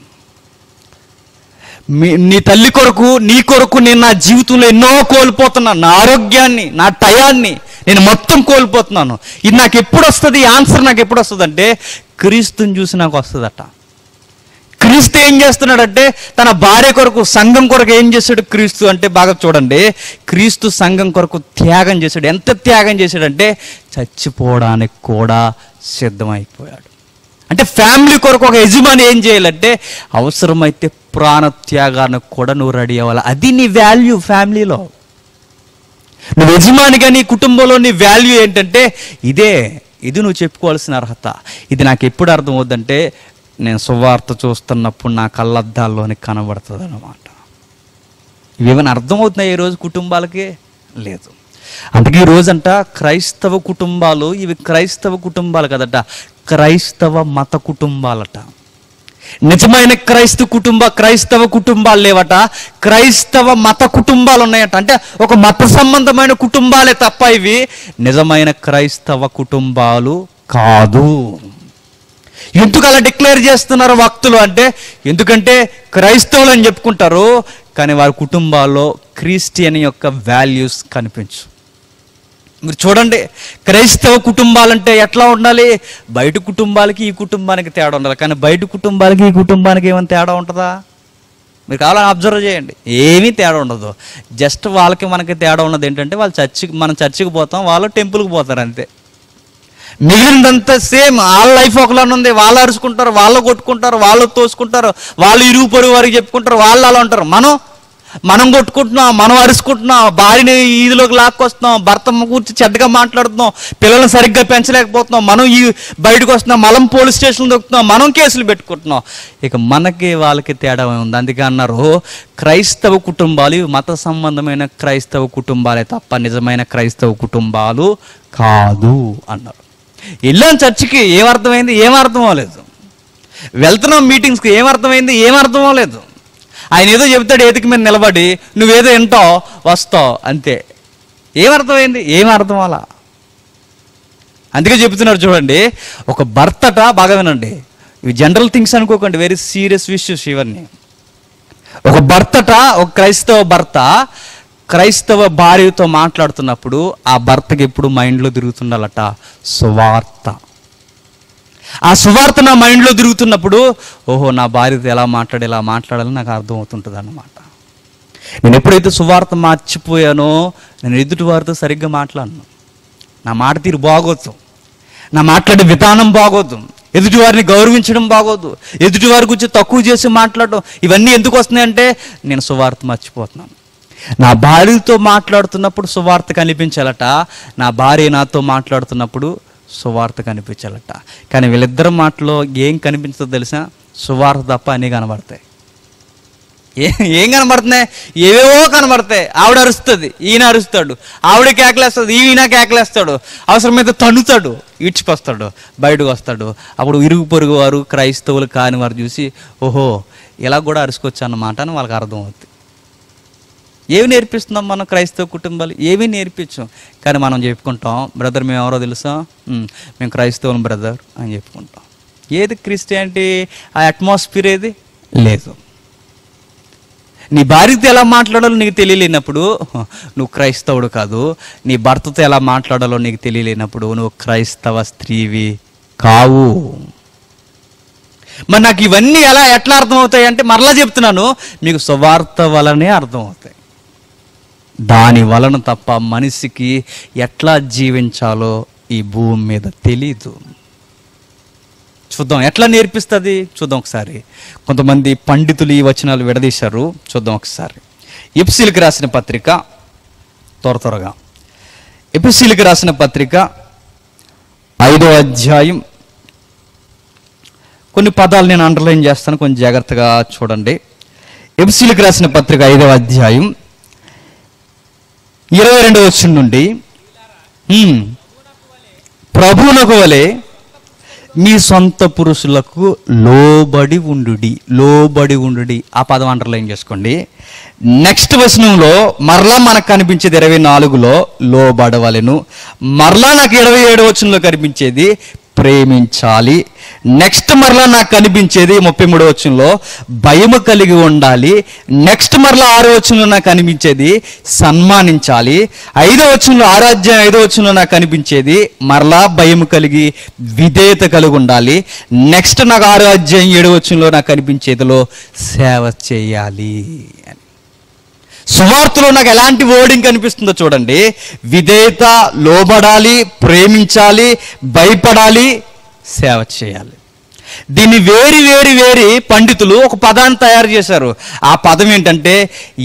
S1: మీ నీ తల్లి కొరకు, నీ కొరకు నేను నా జీవితంలో ఎన్నో కోల్పోతున్నాను. నా ఆరోగ్యాన్ని, నా టయాన్ని నేను మొత్తం కోల్పోతున్నాను. ఇది నాకు ఎప్పుడు వస్తుంది? ఆన్సర్ నాకు ఎప్పుడు వస్తుంది అంటే క్రీస్తుని చూసి నాకు వస్తుందట. క్రీస్తు ఏం చేస్తున్నాడంటే తన భార్య కొరకు, సంఘం కొరకు ఏం చేశాడు క్రీస్తు అంటే బాగా చూడండి, క్రీస్తు సంఘం కొరకు త్యాగం చేశాడు. ఎంత త్యాగం చేశాడంటే చచ్చిపోవడానికి కూడా సిద్ధమైపోయాడు. అంటే ఫ్యామిలీ కొరకు ఒక యజమాని ఏం చేయాలంటే అవసరమైతే ప్రాణత్యాగానికి కూడా నువ్వు రెడీ అవ్వాలి. అది నీ వాల్యూ ఫ్యామిలీలో. నువ్వు యజమానిగా నీ కుటుంబంలో నీ వాల్యూ ఏంటంటే ఇదే. ఇది నువ్వు చెప్పుకోవాల్సిన అర్హత. ఇది నాకు ఎప్పుడు అర్థం అవుద్దంటే నేను సువార్త చూస్తున్నప్పుడు నా కళ్ళద్దాల్లోని కనబడుతుంది అన్నమాట. ఇవేమైనా అర్థమవుతున్నాయి ఈరోజు కుటుంబాలకి? లేదు. అందుకే ఈరోజంట క్రైస్తవ కుటుంబాలు, ఇవి క్రైస్తవ కుటుంబాలు కదట, క్రైస్తవ మత కుటుంబాలట. నిజమైన క్రైస్తవ కుటుంబ క్రైస్తవ కుటుంబాలు లేవట, క్రైస్తవ మత కుటుంబాలు ఉన్నాయట. అంటే ఒక మత సంబంధమైన కుటుంబాలే తప్ప ఇవి నిజమైన క్రైస్తవ కుటుంబాలు కాదు. ఎందుకు అలా డిక్లేర్ చేస్తున్నారు భక్తులు అంటే, ఎందుకంటే క్రైస్తవులు అని చెప్పుకుంటారు కానీ వారి కుటుంబాల్లో క్రిస్టియన్ యొక్క వాల్యూస్ కనిపించు. మీరు చూడండి, క్రైస్తవ కుటుంబాలంటే ఎట్లా ఉండాలి? బయట కుటుంబాలకి ఈ కుటుంబానికి తేడా ఉండాలి, కానీ బయట కుటుంబాలకి ఈ కుటుంబానికి ఏమైనా తేడా ఉంటుందా? మీరు కావాలని అబ్జర్వ్ చేయండి, ఏమీ తేడా ఉండదు. జస్ట్ వాళ్ళకి మనకి తేడా ఉన్నది ఏంటంటే వాళ్ళు చర్చికి, మనం చర్చికి పోతాం, వాళ్ళు టెంపుల్కి పోతారు అంతే. మిగిలిందంతా సేమ్. వాళ్ళ లైఫ్ ఒకలానే ఉంది. వాళ్ళు అరుచుకుంటారు, వాళ్ళు కొట్టుకుంటారు, వాళ్ళు తోసుకుంటారు, వాళ్ళు ఇరుగు పొరుగు వారికి చెప్పుకుంటారు, వాళ్ళు అలా ఉంటారు. మనం మనం కొట్టుకుంటున్నాం, మనం అరుచుకుంటున్నాం, భార్యని ఈదిలోకి లాక్కొస్తున్నాం, భర్త కూర్చి చెడ్డగా మాట్లాడుతున్నాం, పిల్లల్ని సరిగ్గా పెంచలేకపోతున్నాం, మనం ఈ బయటకు వస్తున్నాం, మనం పోలీస్ స్టేషన్లో దొక్కుతున్నాం, మనం కేసులు పెట్టుకుంటున్నాం. ఇక మనకి వాళ్ళకి తేడా ఉంది. అందుకే అన్నారు, క్రైస్తవ కుటుంబాలు మత సంబంధమైన క్రైస్తవ కుటుంబాలే తప్ప నిజమైన క్రైస్తవ కుటుంబాలు కాదు అన్నారు. వెళ్ళాం చర్చికి, ఏమర్థమైంది? ఏమర్థం అవ్వలేదు. వెళ్తున్నాం మీటింగ్స్కి, ఏమర్థమైంది? ఏమర్థం అవ్వలేదు. ఆయన ఏదో చెబుతాడు ఏదికి మీద నిలబడి, నువ్వేదో వింటావు వస్తావు అంతే. ఏమర్థమైంది? ఏమర్థం అలా. అందుకే చెబుతున్నారు చూడండి, ఒక భర్తట, బాగా వినండి, ఇవి జనరల్ థింగ్స్ అనుకోకండి, వెరీ సీరియస్ ఇష్యూస్ ఇవన్నీ. ఒక భర్తట, ఒక క్రైస్తవ భర్త క్రైస్తవ భార్యతో మాట్లాడుతున్నప్పుడు ఆ భర్తకి ఎప్పుడు మైండ్లో తిరుగుతుండాలట సువార్త. ఆ సువార్త నా మైండ్లో తిరుగుతున్నప్పుడు, ఓహో నా భార్యతో ఎలా మాట్లాడి ఎలా మాట్లాడాలని నాకు అర్థం అవుతుంటుంది అన్నమాట. నేను ఎప్పుడైతే సువార్త మర్చిపోయానో నేను ఎదుటి వారితో సరిగ్గా మాట్లాడను. నా మాట తీరు బాగోదు, నా మాట్లాడే విధానం బాగోదు, ఎదుటి వారిని గౌరవించడం బాగోదు, ఎదుటి వారి గురించి తక్కువ చేసి మాట్లాడడం, ఇవన్నీ ఎందుకు వస్తున్నాయంటే నేను సువార్త మర్చిపోతున్నాను. నా భార్యతో మాట్లాడుతున్నప్పుడు సువార్త కనిపించాలట, నా భార్య నాతో మాట్లాడుతున్నప్పుడు సువార్త కనిపించాలట. కానీ వీళ్ళిద్దరి మాటలో ఏం కనిపించదో తెలుసా? సువార్త తప్ప అన్నీ కనబడతాయి. ఏ ఏం కనబడుతున్నాయి? ఏవేవో కనబడతాయి. ఆవిడ అరుస్తుంది, ఈయన అరుస్తాడు, ఆవిడ కేకలేస్తుంది, ఈయన కేకలేస్తాడు, అవసరమైతే తన్నుతాడు, ఈడ్చిపోస్తాడు, బయటకు వస్తాడు. అప్పుడు ఇరుగు పొరుగు వారు, క్రైస్తవులు కాని వారు చూసి, ఓహో ఇలా కూడా అరుచుకోవచ్చు అన్నమాట అని వాళ్ళకి అర్థం అవుతుంది. ఏమి నేర్పిస్తున్నాం మనం క్రైస్తవ కుటుంబాలు? ఏమీ నేర్పించాం. కానీ మనం చెప్పుకుంటాం, బ్రదర్ మేము ఎవరో తెలుసా, మేము క్రైస్తవులం బ్రదర్ అని చెప్పుకుంటాం. ఏది క్రిస్టియానిటీ? ఆ అట్మాస్ఫియర్ ఏది లేదు. నీ భార్యతో ఎలా మాట్లాడాలో నీకు తెలియలేనప్పుడు నువ్వు క్రైస్తవుడు కాదు. నీ భర్తతో ఎలా మాట్లాడాలో నీకు తెలియలేనప్పుడు నువ్వు క్రైస్తవ స్త్రీవి కావు. మరి నాకు ఇవన్నీ ఎలా ఎట్లా అర్థమవుతాయి అంటే, మరలా చెప్తున్నాను, మీకు సువార్త వలనే అర్థమవుతాయి. దాని వలన తప్ప మనిషికి ఎట్లా జీవించాలో ఈ భూమి మీద తెలీదు. చూద్దాం ఎట్లా నేర్పిస్తుంది, చూద్దాం ఒకసారి. కొంతమంది పండితులు ఈ వచనాలు విడదీశారు, చూద్దాం ఒకసారి. ఎఫెసీయులకు రాసిన పత్రిక, త్వర త్వరగా ఎఫెసీయులకు రాసిన పత్రిక ఐదో అధ్యాయం. కొన్ని పదాలు నేను అండర్లైన్ చేస్తాను, కొంచెం జాగ్రత్తగా చూడండి. ఎఫెసీయులకు రాసిన పత్రిక ఐదవ అధ్యాయం ఇరవై రెండవ వచనం నుండి, ప్రభువునకు వలె మీ సొంత పురుషులకు లోబడి ఉండుడి. లోబడి ఉండుడి ఆ పదం అండర్లైన్ చేసుకోండి. నెక్స్ట్ వచనంలో మరలా మనకు కనిపించేది ఇరవై నాలుగులో లోబడవలెను. మరలా నాకు ఇరవై ఏడవ వచనంలో కనిపించేది ప్రేమించాలి. నెక్స్ట్ మరలా నాకు కనిపించేది ముప్పై మూడో వచనంలో భయము కలిగి ఉండాలి. నెక్స్ట్ మరలా ఆరో వచనంలో నాకు కనిపించేది సన్మానించాలి. ఐదో వచనంలో ఆరాధ్యాయం ఐదో వచనంలో నాకు కనిపించేది మరలా భయము కలిగి విధేయత కలిగి ఉండాలి. నెక్స్ట్ నాకు ఆరో అధ్యాయం ఏడో వచనంలో నాకు కనిపించేదిలో సేవ చేయాలి అని. సువార్తలో నాకు ఎలాంటి వర్డింగ్ కనిపిస్తుందో చూడండి. విధేయత, లోబడాలి, ప్రేమించాలి, భయపడాలి, సేవ చేయాలి. దీన్ని వేరి వేరి వేరి పండితులు ఒక పదాన్ని తయారు చేశారు. ఆ పదం ఏంటంటే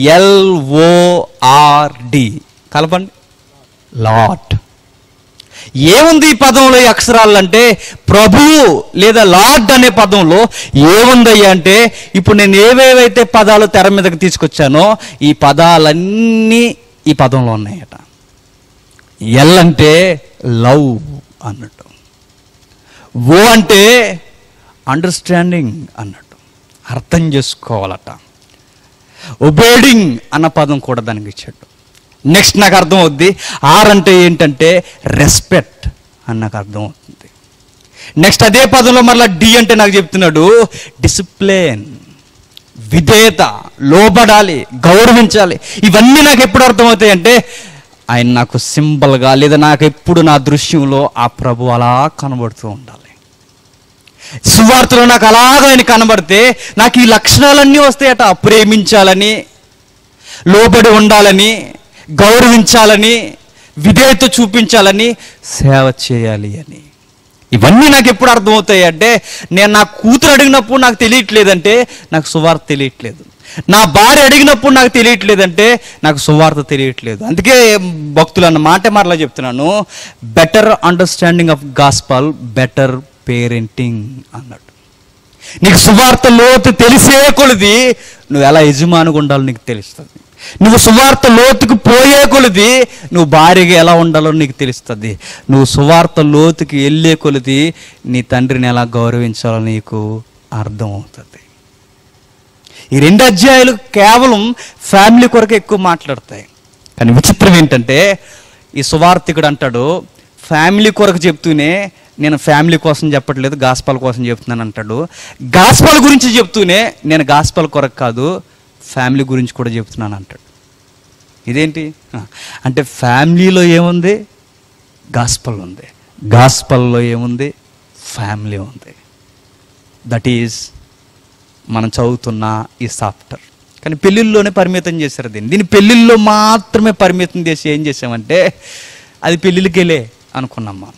S1: ఎల్ఓఆర్డి. కలపండి, లార్డ్. ఏముంది ఈ పదంలో ఈ అక్షరాలు అంటే, ప్రభువు లేదా లార్డ్ అనే పదంలో ఏముందయ్యా అంటే, ఇప్పుడు నేను ఏవేవైతే పదాలు తెర మీదకి తీసుకొచ్చానో ఈ పదాలన్నీ ఈ పదంలో ఉన్నాయట. ఎల్ అంటే లవ్ అన్నట్టు, ఓ అంటే అండర్స్టాండింగ్ అన్నట్టు, అర్థం చేసుకోవాలట. ఒబేడింగ్ అన్న పదం కూడా దానికి ఇచ్చాడు. నెక్స్ట్ నాకు అర్థం అవుద్ది. ఆర్ అంటే ఏంటంటే రెస్పెక్ట్ అని నాకు అర్థం అవుతుంది. నెక్స్ట్ అదే పదంలో మరలా డి అంటే నాకు చెప్తున్నాడు డిసిప్లిన్, విధేయత, లోబడాలి, గౌరవించాలి. ఇవన్నీ నాకు ఎప్పుడు అర్థమవుతాయి అంటే, ఆయన నాకు సింబల్గా లేదా నాకు ఎప్పుడు నా దృశ్యంలో ఆ ప్రభు అలా కనబడుతూ ఉండాలి. సువార్తలో నాకు అలాగ ఆయన కనబడితే నాకు ఈ లక్షణాలన్నీ వస్తాయట. ప్రేమించాలని, లోబడి ఉండాలని, గౌరవించాలని, విధేయత చూపించాలని, సేవ చేయాలి అని. ఇవన్నీ నాకు ఎప్పుడు అర్థమవుతాయి అంటే, నేను నా కూతురు అడిగినప్పుడు నాకు తెలియట్లేదంటే నాకు సువార్త తెలియట్లేదు. నా భార్య అడిగినప్పుడు నాకు తెలియట్లేదంటే నాకు సువార్త తెలియట్లేదు. అందుకే భక్తులు అన్న మాట మరలా చెప్తున్నాను, better understanding of gospel, better parenting అన్నాడు. నీకు సువార్త లోతు తెలిసే కొలది నువ్వు ఎలా యజమానిగా ఉండాలో నీకు తెలుస్తుంది. నువ్వు సువార్త లోతుకు పోయే కొలది నువ్వు భార్యగా ఎలా ఉండాలో నీకు తెలుస్తుంది. నువ్వు సువార్త లోతుకి వెళ్ళే కొలది నీ తండ్రిని ఎలా గౌరవించాలో నీకు అర్థమవుతుంది. ఈ రెండు అధ్యాయాలు కేవలం ఫ్యామిలీ కొరకు ఎక్కువ మాట్లాడతాయి. కానీ విచిత్రం ఏంటంటే, ఈ సువార్తికుడు అంటాడు ఫ్యామిలీ కొరకు చెప్తూనే నేను ఫ్యామిలీ కోసం చెప్పట్లేదు, గాస్పల్ కోసం చెప్తున్నాను అంటాడు. గాస్పల్ గురించి చెప్తూనే నేను గాస్పల్ కొరకు కాదు, ఫ్యామిలీ గురించి కూడా చెప్తున్నాను అంటాడు. ఇదేంటి అంటే, ఫ్యామిలీలో ఏముంది? గాస్పల్ ఉంది. గాస్పల్లో ఏముంది? ఫ్యామిలీ ఉంది. దట్ ఈజ్ మనం చదువుతున్న ఈ చాప్టర్. కానీ పెళ్ళిళ్ళలోనే పరిమితం చేశారు దీన్ని. దీన్ని పెళ్ళిళ్ళలో మాత్రమే పరిమితం చేసి ఏం చేసామంటే, అది పెళ్ళిళ్ళకి వెళ్ళే అనుకున్నాం మనం.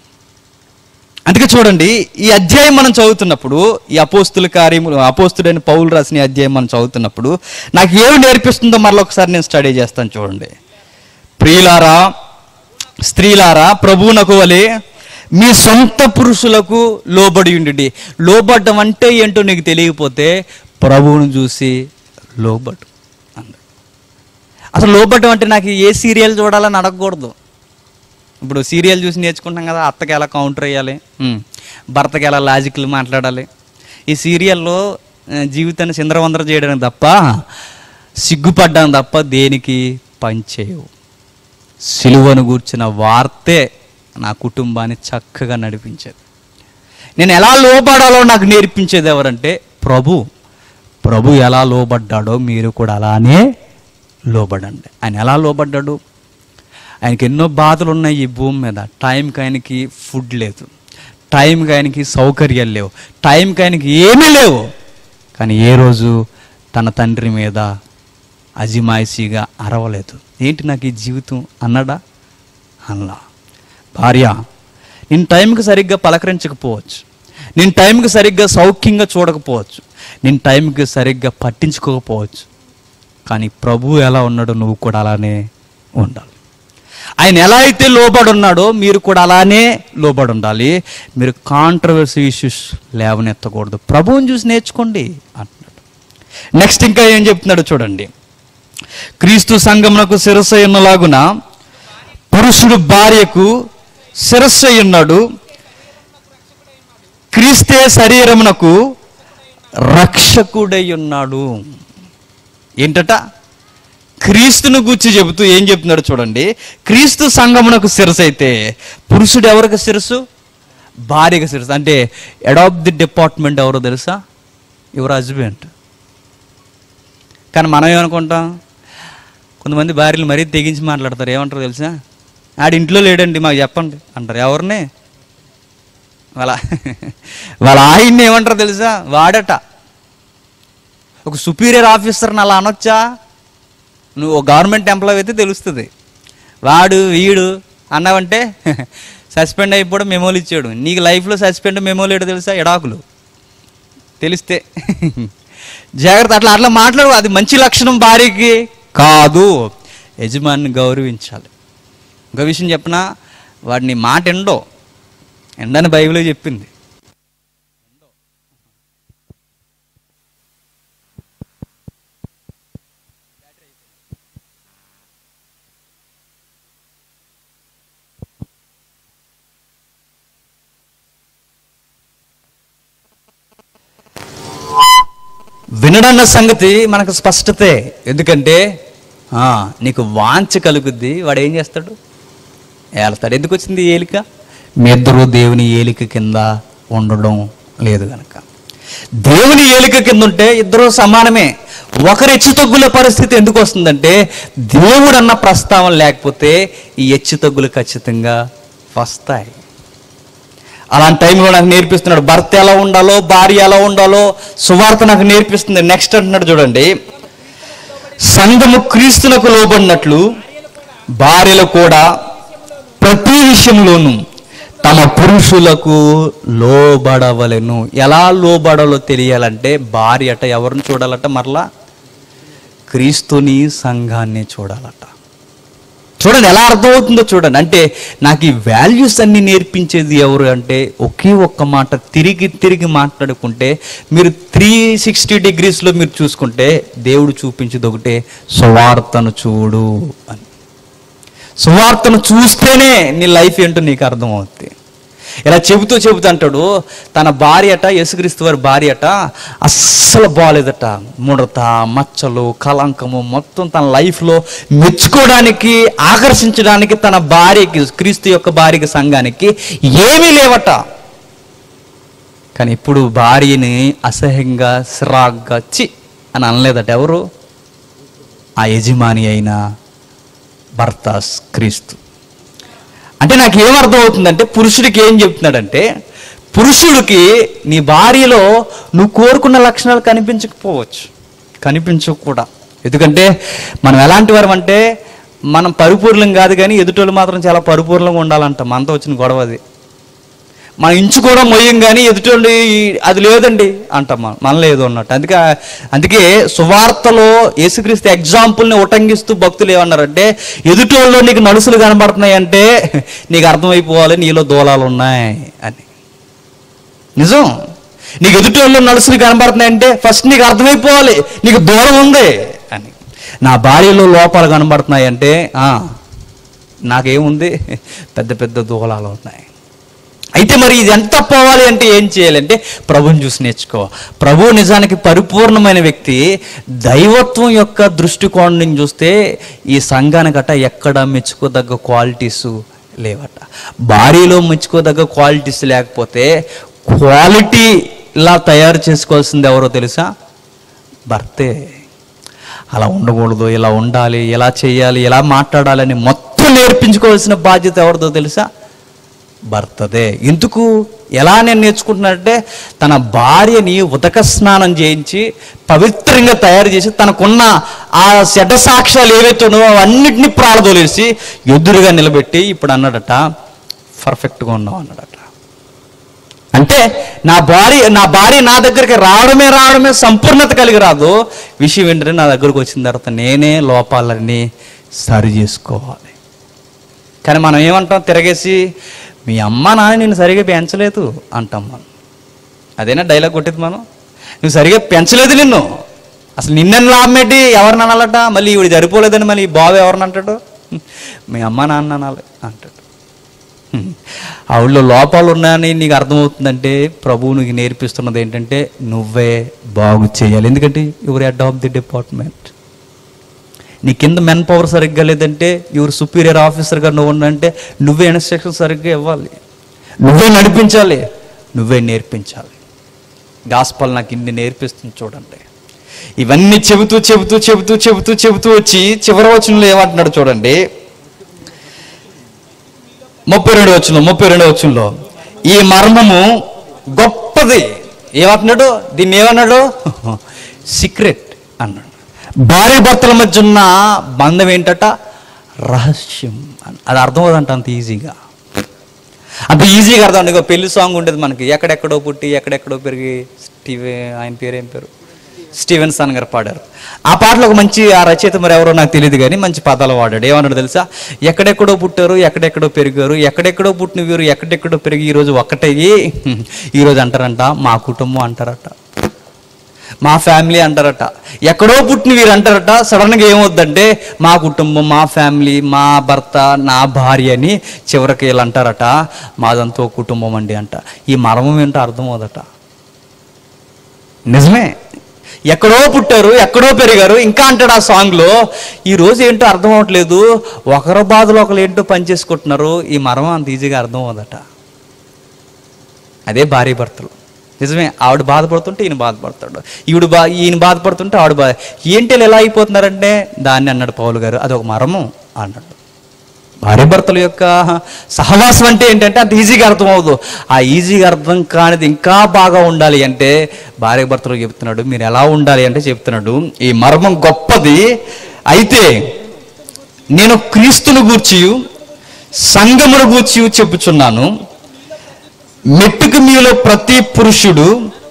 S1: అందుకే చూడండి, ఈ అధ్యాయం మనం చదువుతున్నప్పుడు, ఈ అపోస్తుల కార్యములు అపోస్తుడైన పౌలు రాసిన ఈ అధ్యాయం మనం చదువుతున్నప్పుడు నాకు ఏమి నేర్పిస్తుందో మరలా ఒకసారి నేను స్టడీ చేస్తాను. చూడండి, ప్రియులారా, స్త్రీలారా, ప్రభువునకు వలె మీ సొంత పురుషులకు లోబడి ఉండి. లోబడ్డం అంటే ఏంటో నీకు తెలియకపోతే ప్రభువును చూసి లోబడు అన్నాడు. అసలు లోబడ్డం అంటే నాకు ఏ సీరియల్ చూడాలని అడగకూడదు. ఇప్పుడు సీరియల్ చూసి నేర్చుకుంటాం కదా, అత్తకి ఎలా కౌంటర్ వేయాలి, భర్తకి ఎలా లాజిక్లు మాట్లాడాలి. ఈ సీరియల్లో జీవితాన్ని సిందరవందర చేయడానికి తప్ప, సిగ్గుపడ్డానికి తప్ప దేనికి పనిచేయవు. సిలువను గూర్చిన వార్తే నా కుటుంబాన్ని చక్కగా నడిపించేది. నేను ఎలా లోబడాలో నాకు నేర్పించేది ఎవరంటే ప్రభు. ప్రభు ఎలా లోబడ్డాడో మీరు కూడా అలానే లోబడండి. ఆయన ఎలా లోబడ్డాడు? ఆయనకి ఎన్నో బాధలు ఉన్నాయి ఈ భూమి మీద. టైంకి ఆయనకి ఫుడ్ లేదు, టైంకి ఆయనకి సౌకర్యాలు లేవు, టైంకి ఆయనకి ఏమీ లేవు. కానీ ఏ రోజు తన తండ్రి మీద అజిమాయిషీగా అరవలేదు. ఏంటి నాకు ఈ జీవితం అన్నాడా? అన్నా. భార్య, నేను టైంకి సరిగ్గా పలకరించకపోవచ్చు, నేను టైంకి సరిగ్గా సౌఖ్యంగా చూడకపోవచ్చు, నేను టైంకి సరిగ్గా పట్టించుకోకపోవచ్చు, కానీ ప్రభు ఎలా ఉన్నాడో నువ్వు కూడా అలానే ఉండాలి. ఆయన ఎలా అయితే లోబడి ఉన్నాడో మీరు కూడా అలానే లోబడి ఉండాలి. మీరు కాంట్రవర్సీ ఇష్యూస్ లేవనెత్తకూడదు. ప్రభువుని చూసి నేర్చుకోండి అంటున్నాడు. నెక్స్ట్ ఇంకా ఏం చెప్తున్నాడు చూడండి, క్రీస్తు సంఘమునకు శిరస్సు ఉన్నలాగున పురుషుడు భార్యకు శిరస్సు ఉన్నాడు. క్రీస్తే శరీరమునకు రక్షకుడై ఉన్నాడు. ఏంటట? క్రీస్తును గూర్చి చెబుతూ ఏం చెప్తున్నాడు చూడండి, క్రీస్తు సంఘమునకు శిరస్సు అయితే పురుషుడు ఎవరికి శిరస్సు? భార్యకు శిరస్సు. అంటే హెడ్ ఆఫ్ ది డిపార్ట్మెంట్ ఎవరో తెలుసా? Your husband. కానీ మనం ఏమనుకుంటాం, కొంతమంది భార్యలు మరీ తెగించి మాట్లాడతారు. ఏమంటారు తెలుసా? ఆడి ఇంట్లో లేడండి మాకు చెప్పండి అంటారు. ఎవరిని? వాళ్ళ వాళ్ళ ఆయన్ని ఏమంటారు తెలుసా? వాడట. ఒక సుపీరియర్ ఆఫీసర్ని అలా అనొచ్చా? నువ్వు గవర్నమెంట్ ఎంప్లాయ్ అయితే తెలుస్తుంది. వాడు వీడు అన్నావంటే సస్పెండ్ అయిపోవడం, మెమోలు ఇచ్చాడు. నీకు లైఫ్లో సస్పెండ్ మెమోలు ఏడో తెలుసా? ఎడాకులు. తెలిస్తే జాగ్రత్త. అట్లా అట్లా మాట్లాడు. అది మంచి లక్షణం భార్యకి కాదు. యజమానిని గౌరవించాలి. ఇంకో విషయం చెప్పినా, వాడిని మాట ఎండో ఎండని బైబిల్లో చెప్పింది. వినడన్న సంగతి మనకు స్పష్టతే. ఎందుకంటే నీకు వాంఛ కలుగుద్ది, వాడు ఏం చేస్తాడు? ఏళ్తాడు. ఎందుకు వచ్చింది ఏలిక? మీ ఇద్దరు దేవుని ఏలిక కింద ఉండడం లేదు కనుక. దేవుని ఏలిక కింద ఉంటే ఇద్దరు సమానమే. ఒకరి హెచ్చుతగ్గుల పరిస్థితి ఎందుకు వస్తుందంటే, దేవుడు అన్న ప్రస్తావన లేకపోతే ఈ హెచ్చుతగ్గులు ఖచ్చితంగా వస్తాయి. అలాంటి టైంలో నాకు నేర్పిస్తున్నాడు భర్త ఎలా ఉండాలో, భార్య ఎలా ఉండాలో సువార్త నాకు నేర్పిస్తుంది. నెక్స్ట్ అంటున్నాడు చూడండి, సంఘము క్రీస్తునకు లోబడినట్లు భార్యలు కూడా ప్రతి విషయంలోనూ తమ పురుషులకు లోబడవలెను. ఎలా లోబడాలో తెలియాలంటే భార్య అట ఎవరిని చూడాలట? మరలా క్రీస్తుని, సంఘాన్ని చూడాలట. చూడండి ఎలా అర్థమవుతుందో చూడండి. అంటే నాకు ఈ వాల్యూస్ అన్ని నేర్పించేది ఎవరు అంటే ఒకే ఒక్క మాట తిరిగి తిరిగి మాట్లాడుకుంటే మీరు త్రీ సిక్స్టీ డిగ్రీస్లో మీరు చూసుకుంటే దేవుడు చూపించేది ఒకటే, సువార్తను చూడు అని. సువార్తను చూస్తేనే నీ లైఫ్ ఏంటో నీకు అర్థమవుతుంది. ఇలా చెబుతూ చెబుతూ అంటాడు తన భార్య అట, యేసుక్రీస్తు వారి భార్య అట అస్సలు బాగాలేదట. ముడత, మచ్చలు, కలంకము మొత్తం తన లైఫ్లో మెచ్చుకోవడానికి, ఆకర్షించడానికి తన భార్యకి, క్రీస్తు యొక్క భార్యకి, సంఘానికి ఏమీ లేవట. కానీ ఇప్పుడు భార్యని అసహ్యంగా, సిరాగ్గా చి అని అనలేదట. ఎవరు? ఆ యజమాని అయిన భర్త క్రీస్తు. అంటే నాకు ఏమర్థం అవుతుందంటే పురుషుడికి ఏం చెప్తున్నాడంటే, పురుషుడికి నీ భార్యలో నువ్వు కోరుకున్న లక్షణాలు కనిపించకపోవచ్చు, కనిపించవు కూడా. ఎందుకంటే మనం ఎలాంటి వారు అంటే మనం పరిపూర్ణం కాదు కానీ ఎదుటోళ్ళు మాత్రం చాలా పరిపూర్ణంగా ఉండాలంట. మనతో వచ్చిన గొడవ అది. మనం ఇంచు కూడా మొయ్యం కానీ ఎదుటోళ్ళు అది లేదండి అంటాం, మనం మన లేదు అన్నట్టు. అందుకే అందుకే సువార్తలో యేసుక్రీస్తు ఎగ్జాంపుల్ని ఉటంకిస్తూ భక్తులు ఏమన్నారంటే, ఎదుటోళ్ళు నీకు నలుసులు కనబడుతున్నాయి అంటే నీకు అర్థమైపోవాలి నీలో దూలాలు ఉన్నాయి అని. నిజం. నీకు ఎదుటోళ్ళు నలుసులు కనబడుతున్నాయంటే ఫస్ట్ నీకు అర్థమైపోవాలి నీకు దూరం ఉంది అని. నా భార్యలో లోపాలు కనబడుతున్నాయంటే నాకేముంది, పెద్ద పెద్ద దూలాలు ఉన్నాయి. అయితే మరి ఇది ఎంత పోవాలి అంటే ఏం చేయాలంటే ప్రభుని చూసి నేర్చుకో. ప్రభు నిజానికి పరిపూర్ణమైన వ్యక్తి. దైవత్వం యొక్క దృష్టికోణం నుంచి చూస్తే ఈ సంఘానికట ఎక్కడ మెచ్చుకోదగ్గ క్వాలిటీస్ లేవట. భార్యలో మెచ్చుకోదగ్గ క్వాలిటీస్ లేకపోతే క్వాలిటీలా తయారు చేసుకోవాల్సింది ఎవరో తెలుసా? భర్తే. అలా ఉండకూడదు, ఇలా ఉండాలి, ఇలా చేయాలి, ఇలా మాట్లాడాలని మొత్తం నేర్పించుకోవాల్సిన బాధ్యత ఎవరిదో తెలుసా? భర్తదే. ఎందుకు? ఎలా నేను నేర్చుకుంటున్నానంటే తన భార్యని ఉదక స్నానం చేయించి పవిత్రంగా తయారు చేసి తనకున్న ఆ చెడ్డ సాక్ష్యాలు ఏవైతే ఉన్నాయో అవన్నిటినీ ప్రాళదోలేసి ఎదురుగా నిలబెట్టి ఇప్పుడు అన్నాడట పర్ఫెక్ట్గా ఉన్నావు అన్నాడట. అంటే నా భార్య నా భార్య నా దగ్గరికి రావడమే రావడమే సంపూర్ణత కలిగి రాదు. విషయం ఏంటంటే నా దగ్గరకు వచ్చిన తర్వాత నేనే లోపాలన్నీ సరి చేసుకోవాలి. కానీ మనం ఏమంటాం తిరగేసి, మీ అమ్మ నాన్న నిన్ను సరిగా పెంచలేదు అంటాం మనం. అదేనా డైలాగ్ కొట్టేది మనం? నువ్వు సరిగా పెంచలేదు నిన్ను, అసలు నిన్నెన్ని లాభం ఏంటి? ఎవరిని అనాలట? మళ్ళీ ఇవి సరిపోలేదని మళ్ళీ బాబు ఎవరిని అంటాడు? మీ అమ్మ నాన్న అనాలి అంటాడు. ఆవిడలో లోపాలు ఉన్నాయని నీకు అర్థమవుతుందంటే ప్రభువు నీకు నేర్పిస్తున్నది ఏంటంటే నువ్వే బాగు చేయాలి. ఎందుకంటే your head of the department. నీ కింద మెన్ పవర్ సరిగ్గా లేదంటే యువర్ సుపీరియర్ ఆఫీసర్గా నువ్వు ఉన్నంటే నువ్వే ఇన్స్ట్రక్షన్ సరిగ్గా ఇవ్వాలి, నువ్వే నడిపించాలి, నువ్వే నేర్పించాలి. గాస్పల్ నాకు ఇన్ని నేర్పిస్తుంది చూడండి. ఇవన్నీ చెబుతూ చెబుతూ చెబుతూ చెబుతూ చెబుతూ వచ్చి చివరి వచనంలో ఏమంటున్నాడు చూడండి. ముప్పై రెండు వచనంలో ముప్పై రెండు వచనంలో ఈ మర్మము గొప్పది. ఏమంటున్నాడు? దీన్ని ఏమన్నాడు? సీక్రెట్ అన్నాడు. భార్య భర్తల మధ్య ఉన్న బంధం ఏంటట? రహస్యం. అది అర్థం అవుదంట అంత ఈజీగా, అంత ఈజీగా అర్థం. ఇక పెళ్లి సాంగ్ ఉండేది మనకి, ఎక్కడెక్కడో పుట్టి ఎక్కడెక్కడో పెరిగి స్టీవె ఆయన పేరు ఏం పేరు స్టీవెన్ సన్ గారు పాడారు. ఆ పాటలో ఒక మంచి ఆ రచయిత మరి ఎవరో నాకు తెలియదు కానీ మంచి పదాలు వాడాడు. ఏమన్నాడు తెలుసా? ఎక్కడెక్కడో పుట్టారు, ఎక్కడెక్కడో పెరిగారు, ఎక్కడెక్కడో పుట్టిన వీరు ఎక్కడెక్కడో పెరిగి ఈరోజు ఒక్కటయ్యి ఈరోజు అంటారంట మా కుటుంబం అంటారట, మా ఫ్యామిలీ అంటారట. ఎక్కడో పుట్టిన వీరు అంటారట. సడన్గా ఏమవుద్దంటే మా కుటుంబం, మా ఫ్యామిలీ, మా భర్త, నా భార్య అని చివరికి వీళ్ళు అంటారట మాదంతో కుటుంబం అండి అంట. ఈ మర్మం ఏంటో అర్థమవుదట. నిజమే, ఎక్కడో పుట్టారు, ఎక్కడో పెరిగారు. ఇంకా అంటాడు ఆ సాంగ్లో, ఈరోజు ఏంటో అర్థం అవ్వట్లేదు, ఒకరి బాధలు ఒకరు ఏంటో పనిచేసుకుంటున్నారు. ఈ మర్మం అంత ఈజీగా అర్థం అవ్వదట. అదే భార్య భర్తలు. నిజమే, ఆవిడ బాధపడుతుంటే ఈయన బాధపడతాడు, ఈవిడ బా ఈయన బాధపడుతుంటే ఆవిడ బాధ. ఏంటి ఎలా అయిపోతున్నారంటే దాన్ని అన్నాడు పౌలు గారు, అది ఒక మర్మం అన్నాడు. భార్య భర్తల యొక్క సహవాసం అంటే ఏంటంటే అంత ఈజీగా అర్థం అవ్వదు. ఆ ఈజీగా అర్థం కానిది ఇంకా బాగా ఉండాలి అంటే భార్య భర్తలు చెప్తున్నాడు మీరు ఎలా ఉండాలి అంటే చెప్తున్నాడు ఈ మర్మం గొప్పది. అయితే నేను క్రీస్తును గూర్చి సంఘమును గూర్చి చెప్పుచున్నాను, మెట్టుకు మీలో ప్రతి పురుషుడు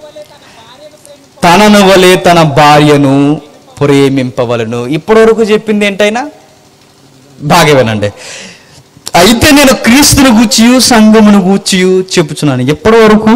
S1: తనను వలె తన భార్యను ప్రేమింపవలను. ఇప్పటి వరకు చెప్పింది ఏంటైనా బాగా వినండి. అయితే నేను క్రీస్తుని గూర్చియు సంఘమును గూర్చియు చెప్పుచున్నాను. ఎప్పటి వరకు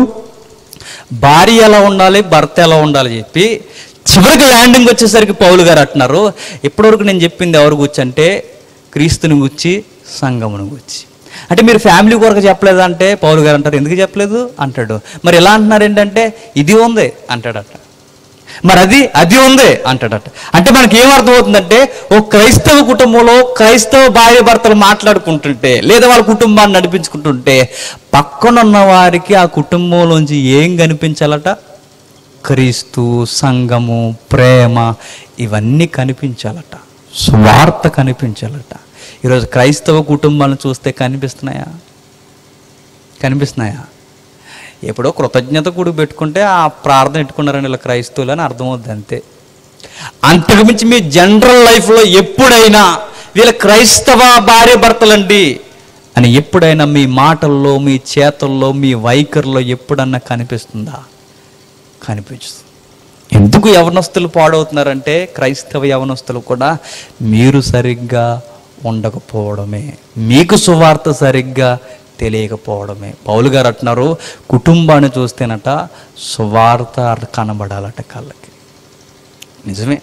S1: భార్య ఎలా ఉండాలి, భర్త ఎలా ఉండాలి చెప్పి చివరికి ల్యాండింగ్ వచ్చేసరికి పౌలు గారు అంటున్నారు, ఇప్పటివరకు నేను చెప్పింది ఎవరు గూర్చి అంటే క్రీస్తుని గూర్చి సంఘమును గూర్చి. అంటే మీరు ఫ్యామిలీ కొరకు చెప్పలేదు అంటే పౌలు గారు అంటారు ఎందుకు చెప్పలేదు అంటాడు. మరి ఎలా అంటున్నారు ఏంటంటే ఇది ఉంది అంటాడట, మరి అది అది ఉంది అంటాడట. అంటే మనకి ఏమర్థమవుతుందంటే ఓ క్రైస్తవ కుటుంబంలో క్రైస్తవ భార్య భర్తలు మాట్లాడుకుంటుంటే లేదా వాళ్ళ కుటుంబాన్ని నడిపించుకుంటుంటే పక్కనున్న వారికి ఆ కుటుంబంలోంచి ఏం కనిపించాలట? క్రీస్తు, సంఘము, ప్రేమ ఇవన్నీ కనిపించాలట, స్వార్థ కనిపించాలట. ఈరోజు క్రైస్తవ కుటుంబాలను చూస్తే కనిపిస్తున్నాయా? కనిపిస్తున్నాయా? ఎప్పుడో కృతజ్ఞత కూడి పెట్టుకుంటే ఆ ప్రార్థన పెట్టుకున్నారని ఇలా క్రైస్తవులు అని అర్థమవుద్ది అంతే. అంతకుమించి మీ జనరల్ లైఫ్లో ఎప్పుడైనా వీళ్ళ క్రైస్తవ భార్య భర్తలండి అని ఎప్పుడైనా మీ మాటల్లో, మీ చేతల్లో, మీ వైఖరిలో ఎప్పుడన్నా కనిపిస్తుందా? కనిపిస్తుంది. ఎందుకు యవనస్తులు పాడవుతున్నారంటే క్రైస్తవ యవనస్తులు కూడా మీరు సరిగ్గా ఉండకపోవడమే, మీకు సువార్త సరిగ్గా తెలియకపోవడమే. పౌలు గారు అంటున్నారు కుటుంబాన్ని చూస్తేనట సువార్త కనబడాలట కళ్ళకి. నిజమే.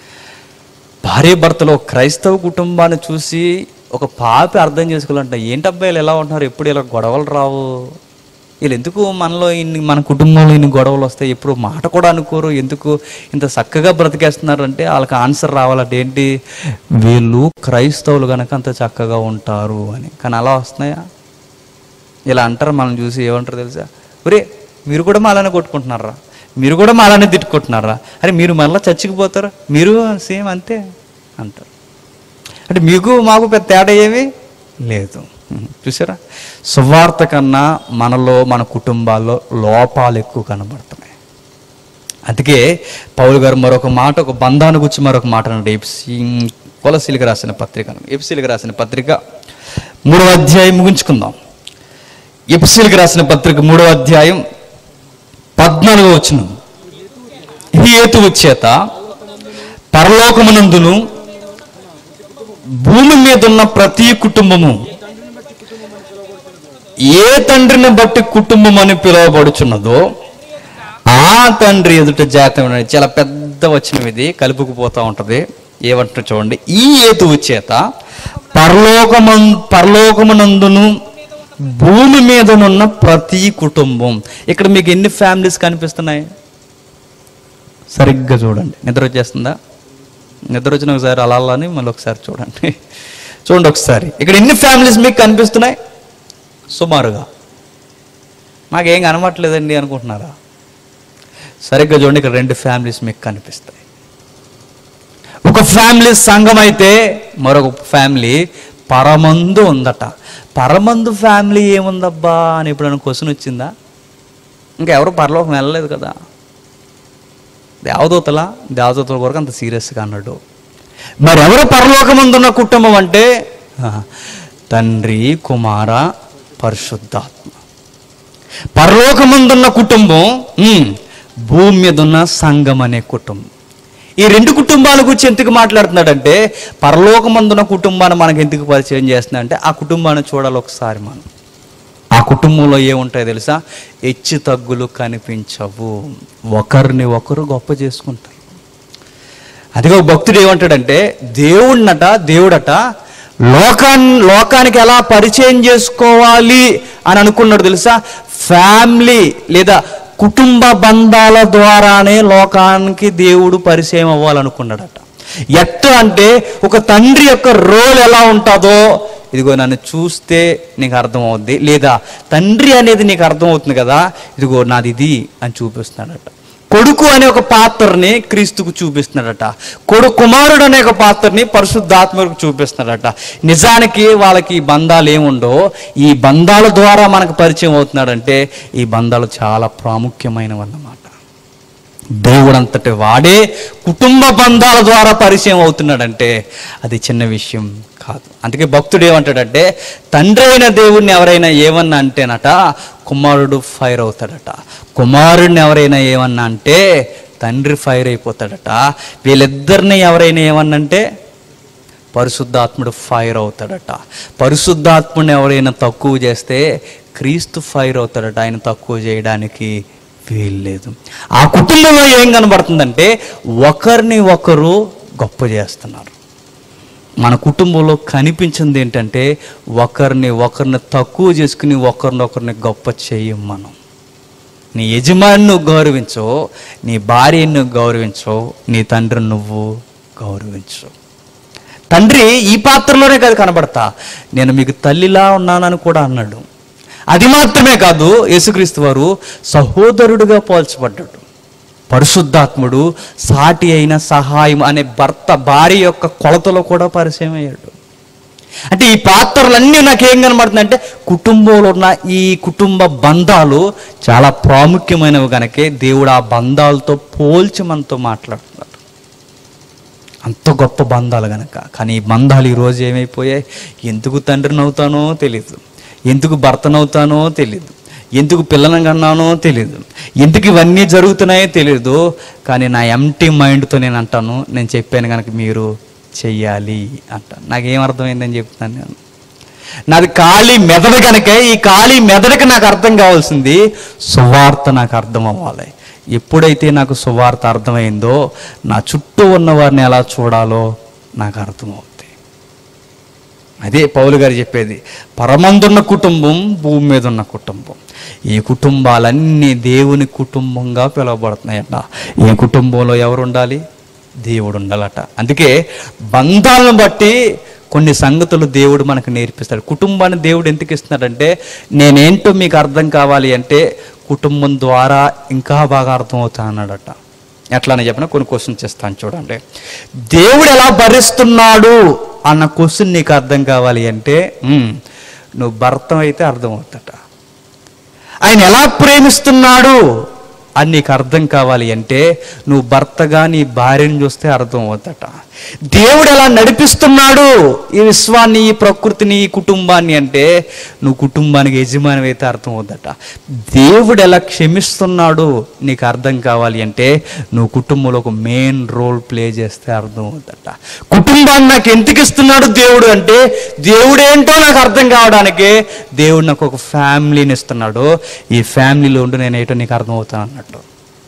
S1: భార్య భర్తలో క్రైస్తవ కుటుంబాన్ని చూసి ఒక పాపి అర్థం చేసుకోవాలంట, ఏంటబ్బాయిలు ఎలా ఉంటున్నారు, ఎప్పుడు ఇలా గొడవలు రావు, వీళ్ళు ఎందుకు మనలో ఇన్ని మన కుటుంబంలో ఇన్ని గొడవలు వస్తాయి, ఎప్పుడు మాట కూడా అనుకోరు, ఎందుకు ఇంత చక్కగా బ్రతికేస్తున్నారు అంటే వాళ్ళకి ఆన్సర్ రావాలంటే ఏంటి, వీళ్ళు క్రైస్తవులు కనుక అంత చక్కగా ఉంటారు అని. కానీ అలా వస్తున్నాయా? ఇలా అంటారు మనం చూసి, ఏమంటారు తెలుసా, ఒరే మీరు కూడా మాలానే కొట్టుకుంటున్నారా, మీరు కూడా మాలానే తిట్టుకుంటున్నారా, అరే మీరు మళ్ళీ చచ్చిపోతారు, మీరు సేమ్ అంతే అంటారు. అంటే మీకు మాకు పెద్ద తేడా ఏమీ లేదు. చూసారా, సువార్త కన్నా మనలో మన కుటుంబాల్లో లోపాలు ఎక్కువ కనబడుతున్నాయి. అందుకే పౌలు గారు మరొక మాట, ఒక బంధాన్ని గురించి మరొక మాట అన్నాడు. ఎఫ్సి కొలసీలకు రాసిన పత్రిక, ఎఫ్సీలకు రాసిన పత్రిక మూడవ అధ్యాయం ముగించుకుందాం. ఎఫ్సీలకు రాసిన పత్రిక మూడవ అధ్యాయం పద్నాలుగో వచనం. ఈ హేతువు చేత పరలోకమునందును భూమి మీద ఉన్న ప్రతి కుటుంబము ఏ తండ్రిని బట్టి కుటుంబం అని పిలువబడుచున్నదో ఆ తండ్రి ఎదుట జాతం. చాలా పెద్ద వచనం ఇది, కలుపుకుపోతూ ఉంటుంది. ఏమంటారు చూడండి. ఈ హేతువు చేత పరలోకము పరలోకమునందును భూమి మీదనున్న ప్రతి కుటుంబం. ఇక్కడ మీకు ఎన్ని ఫ్యామిలీస్ కనిపిస్తున్నాయి? సరిగ్గా చూడండి. నిద్ర వచ్చేస్తుందా? నిద్ర వచ్చిన ఒకసారి అలా అని మళ్ళీ ఒకసారి చూడండి. చూడండి ఒకసారి, ఇక్కడ ఎన్ని ఫ్యామిలీస్ మీకు కనిపిస్తున్నాయి? సుమారుగా మాకేం కనబట్లేదండి అనుకుంటున్నారా? సరిగ్గా చూడండి, ఇక్కడ రెండు ఫ్యామిలీస్ మీకు కనిపిస్తాయి. ఒక ఫ్యామిలీ సంఘం అయితే మరొక ఫ్యామిలీ పరమందు ఉందట. పరమందు ఫ్యామిలీ ఏముందబ్బా అని ఎప్పుడైనా క్వశ్చన్ వచ్చిందా? ఇంకా ఎవరు పరలోకం వెళ్ళలేదు కదా. దేవదూతల దేవదూతల కొరకు అంత సీరియస్గా అన్నాడు. మరి ఎవరు పరలోకమందున్న కుటుంబం అంటే తండ్రి, కుమార, పరిశుద్ధాత్మ. పరలోకమందున్న కుటుంబం, భూమి మీద ఉన్న సంఘం అనే కుటుంబం. ఈ రెండు కుటుంబాల గురించి ఎందుకు మాట్లాడుతున్నాడంటే పరలోకమందున్న కుటుంబాన్ని మనకు ఎందుకు పరిచయం చేస్తున్నా అంటే ఆ కుటుంబాన్ని చూడాలి ఒకసారి మనం. ఆ కుటుంబంలో ఏముంటాయో తెలుసా? హెచ్చు తగ్గులు కనిపించవు, ఒకరిని ఒకరు గొప్ప చేసుకుంటారు. అదిగో భక్తుడు ఏమంటాడంటే దేవుడినట దేవుడట లోకాన్ని లోకానికి ఎలా పరిచయం చేసుకోవాలి అని అనుకున్నాడు తెలుసా? ఫ్యామిలీ లేదా కుటుంబ బంధాల ద్వారానే లోకానికి దేవుడు పరిచయం అవ్వాలనుకున్నాడట. ఎట్లా అంటే ఒక తండ్రి యొక్క రోల్ ఎలా ఉంటుందో, ఇదిగో నన్ను చూస్తే నీకు అర్థమవుద్ది, లేదా తండ్రి అనేది నీకు అర్థమవుతుంది కదా, ఇదిగో నాది ఇది అని చూపిస్తున్నాడట. కొడుకు అనే ఒక పాత్రని క్రీస్తుకు చూపిస్తున్నాడట. కొడుకు కుమారుడు అనే ఒక పాత్రని పరిశుద్ధాత్మకు చూపిస్తున్నాడట. నిజానికి వాళ్ళకి ఈ బంధాలు ఏముండో ఈ బంధాల ద్వారా మనకు పరిచయం అవుతున్నాడంటే ఈ బంధాలు చాలా ప్రాముఖ్యమైనవి అన్నమాట. దేవుడు అంతటి వాడే కుటుంబ బంధాల ద్వారా పరిచయం అవుతున్నాడంటే అది చిన్న విషయం కాదు. అందుకే భక్తుడు ఏమంటాడంటే, తండ్రి అయిన దేవుడిని ఎవరైనా ఏమన్నా అంటేనట కుమారుడు ఫైర్ అవుతాడట, కుమారుడిని ఎవరైనా ఏమన్నా అంటే తండ్రి ఫైర్ అయిపోతాడట, వీళ్ళిద్దరిని ఎవరైనా ఏమన్నా అంటే పరిశుద్ధాత్ముడు ఫైర్ అవుతాడట, పరిశుద్ధాత్ముడిని ఎవరైనా తక్కువ చేస్తే క్రీస్తు ఫైర్ అవుతాడట, ఆయన తక్కువ చేయడానికి వీల్లేదు. ఆ కుటుంబంలో ఏం కనబడుతుందంటే ఒకరిని ఒకరు గొప్ప చేస్తున్నారు. మన కుటుంబంలో కనిపించింది ఏంటంటే ఒకరిని ఒకరిని తక్కువ చేసుకుని ఒకరినొకరిని గొప్ప చేయం మనం. నీ యజమాని నువ్వు గౌరవించో, నీ భార్యను నువ్వు గౌరవించో, నీ తండ్రిని నువ్వు గౌరవించు. తండ్రి ఈ పాత్రలోనే కాదు కనబడతా, నేను మీకు తల్లిలా ఉన్నానని కూడా అన్నాడు. అది మాత్రమే కాదు, యేసుక్రీస్తు వారు సహోదరుడిగా పోల్చబడ్డాడు. పరిశుద్ధాత్ముడు సాటి అయిన సహాయం అనే భర్త భార్య యొక్క కొలతలో కూడా పరిచయం అయ్యాడు. అంటే ఈ పాత్రలన్నీ నాకేం కనబడుతుందంటే కుటుంబంలో ఉన్న ఈ కుటుంబ బంధాలు చాలా ప్రాముఖ్యమైనవి కనుకే దేవుడు ఆ బంధాలతో పోల్చి మనతో మాట్లాడుతున్నాడు. అంత గొప్ప బంధాలు కనుక. కానీ ఈ బంధాలు ఈరోజు ఏమైపోయాయి? ఎందుకు తండ్రిని అవుతానో తెలీదు, ఎందుకు భర్తనవుతానో తెలీదు, ఎందుకు పిల్లలను కన్నానో తెలీదు, ఎందుకు ఇవన్నీ జరుగుతున్నాయో తెలీదు. కానీ నా ఎంటీ మైండ్తో నేను అంటాను, నేను చెప్పాను కనుక మీరు చెయ్యాలి అంటాను. నాకేం అర్థమైందని చెప్తున్నాను నేను. నాది ఖాళీ మెదడు కనుక ఈ ఖాళీ మెదడుకి నాకు అర్థం కావాల్సింది సువార్త నాకు అర్థం అవ్వాలి. ఎప్పుడైతే నాకు సువార్త అర్థమైందో నా చుట్టూ ఉన్న వారిని ఎలా చూడాలో నాకు అర్థమవుతుంది. అదే పౌలు గారు చెప్పేది, పరమందున్న కుటుంబం, భూమి మీద ఉన్న కుటుంబం. ఈ కుటుంబాలన్నీ దేవుని కుటుంబంగా పిలువబడుతున్నాయట. ఈ కుటుంబంలో ఎవరు ఉండాలి? దేవుడు ఉండాలట. అందుకే బంధాలను బట్టి కొన్ని సంగతులు దేవుడు మనకు నేర్పిస్తాడు. కుటుంబాన్ని దేవుడు ఎందుకు ఇస్తున్నాడంటే నేనేంటో మీకు అర్థం కావాలి అంటే కుటుంబం ద్వారా ఇంకా బాగా అర్థమవుతా అన్నాడట. ఎట్లానే చెప్పినా కొన్ని క్వశ్చన్స్ ఇస్తాను చూడండి. దేవుడు ఎలా భరిస్తున్నాడు అన్న క్వశ్చన్ నీకు అర్థం కావాలి అంటే నువ్వు భర్త అయితే అర్థమవుతాట. ఆయన ఎలా ప్రేమిస్తున్నాడు అని నీకు అర్థం కావాలి అంటే నువ్వు భర్తగా నీ భార్యను చూస్తే అర్థం అవుతాట. దేవుడు ఎలా నడిపిస్తున్నాడు ఈ విశ్వాన్ని, ఈ ప్రకృతిని, ఈ కుటుంబాన్ని అంటే నువ్వు కుటుంబానికి యజమాని అయితే అర్థం అవుతాట. దేవుడు ఎలా క్షమిస్తున్నాడు నీకు అర్థం కావాలి అంటే నువ్వు కుటుంబంలో ఒక మెయిన్ రోల్ ప్లే చేస్తే అర్థం అవుతాట. కుటుంబాన్ని నాకు ఎందుకు ఇస్తున్నాడు దేవుడు అంటే దేవుడు ఏంటో నాకు అర్థం కావడానికి దేవుడు నాకు ఒక ఫ్యామిలీని ఇస్తున్నాడు. ఈ ఫ్యామిలీలో ఉండి నేను ఏంటో నీకు అర్థం అవుతాను అన్నట్టు.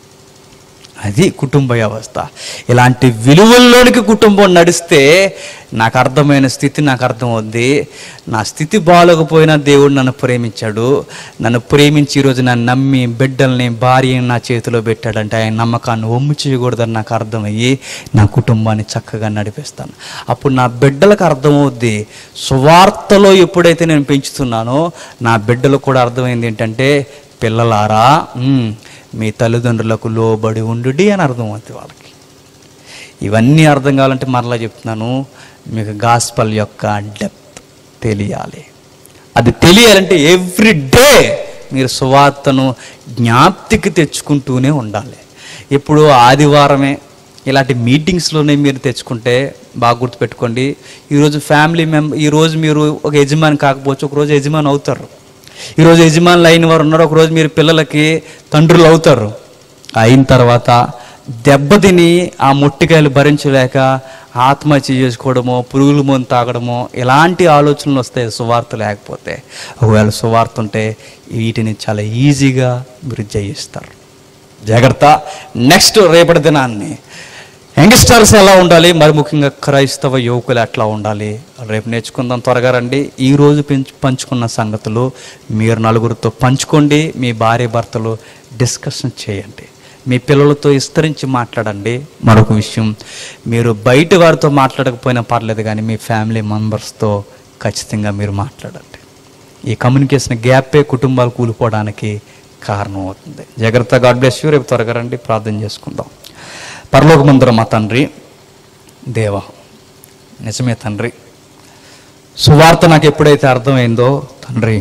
S1: అది కుటుంబ వ్యవస్థ. ఇలాంటి విలువల్లోనికి కుటుంబం నడిస్తే నాకు అర్థమైన స్థితి నాకు అర్థమవుద్ది. నా స్థితి బాగోకపోయినా దేవుడు నన్ను ప్రేమించాడు. నన్ను ప్రేమించి ఈరోజు నన్ను నమ్మి బిడ్డల్ని, భార్యని నా చేతిలో పెట్టాడంటే ఆయన నమ్మకాన్ని ఒమ్ము చేయకూడదని నాకు అర్థమయ్యి నా కుటుంబాన్ని చక్కగా నడిపిస్తాను. అప్పుడు నా బిడ్డలకు అర్థమవుద్ది. సువార్తలో ఎప్పుడైతే నేను పెంచుతున్నానో నా బిడ్డలకు కూడా అర్థమైంది ఏంటంటే పిల్లలారా మీ తల్లిదండ్రులకు లోబడి ఉండుడి అని అర్థమవుతుంది వాళ్ళకి. ఇవన్నీ అర్థం కావాలంటే మరలా చెప్తున్నాను, మీకు గాస్పల్ యొక్క డెప్త్ తెలియాలి. అది తెలియాలంటే ఎవ్రీ డే మీరు సువార్తను జ్ఞాప్తికి తెచ్చుకుంటూనే ఉండాలి. ఇప్పుడు ఆదివారమే ఇలాంటి మీటింగ్స్లోనే మీరు తెచ్చుకుంటే బాగా గుర్తుపెట్టుకోండి. ఈరోజు ఫ్యామిలీ మెంబర్, ఈరోజు మీరు ఒక యజమాని కాకపోవచ్చు, ఒకరోజు యజమాని అవుతారు. ఈరోజు యజమానులు అయిన వారు ఉన్నారు, ఒకరోజు మీరు పిల్లలకి తండ్రులు అవుతారు. అయిన తర్వాత దెబ్బతిని ఆ మొట్టికాయలు భరించలేక ఆత్మహత్య చేసుకోవడమో, పురుగుల మందు తాగడమో ఇలాంటి ఆలోచనలు వస్తాయి సువార్త లేకపోతే. ఒకవేళ సువార్త ఉంటే వీటిని చాలా ఈజీగా మీరు జయిస్తారు. జాగ్రత్త. నెక్స్ట్ రేపటి దినాన్ని యంగ్స్టర్స్ ఎలా ఉండాలి, మరి ముఖ్యంగా క్రైస్తవ యువకులు ఎట్లా ఉండాలి రేపు నేర్చుకుందాం. త్వరగా రండి. ఈరోజు పెంచు పంచుకున్న సంగతులు మీరు నలుగురితో పంచుకోండి. మీ భార్య భర్తలు డిస్కషన్ చేయండి. మీ పిల్లలతో విస్తరించి మాట్లాడండి. మరొక విషయం, మీరు బయట వారితో మాట్లాడకపోయినా పర్లేదు కానీ మీ ఫ్యామిలీ మెంబర్స్తో ఖచ్చితంగా మీరు మాట్లాడండి. ఈ కమ్యూనికేషన్ గ్యాపే కుటుంబాలు కూలిపోవడానికి కారణం అవుతుంది. జాగ్రత్త. God bless you. రేపు త్వరగా రండి, ప్రార్థన చేసుకుందాం. పరలోకమందున మా తండ్రి, దేవా నిజమే తండ్రి, సువార్త నాకు ఎప్పుడైతే అర్థమైందో తండ్రి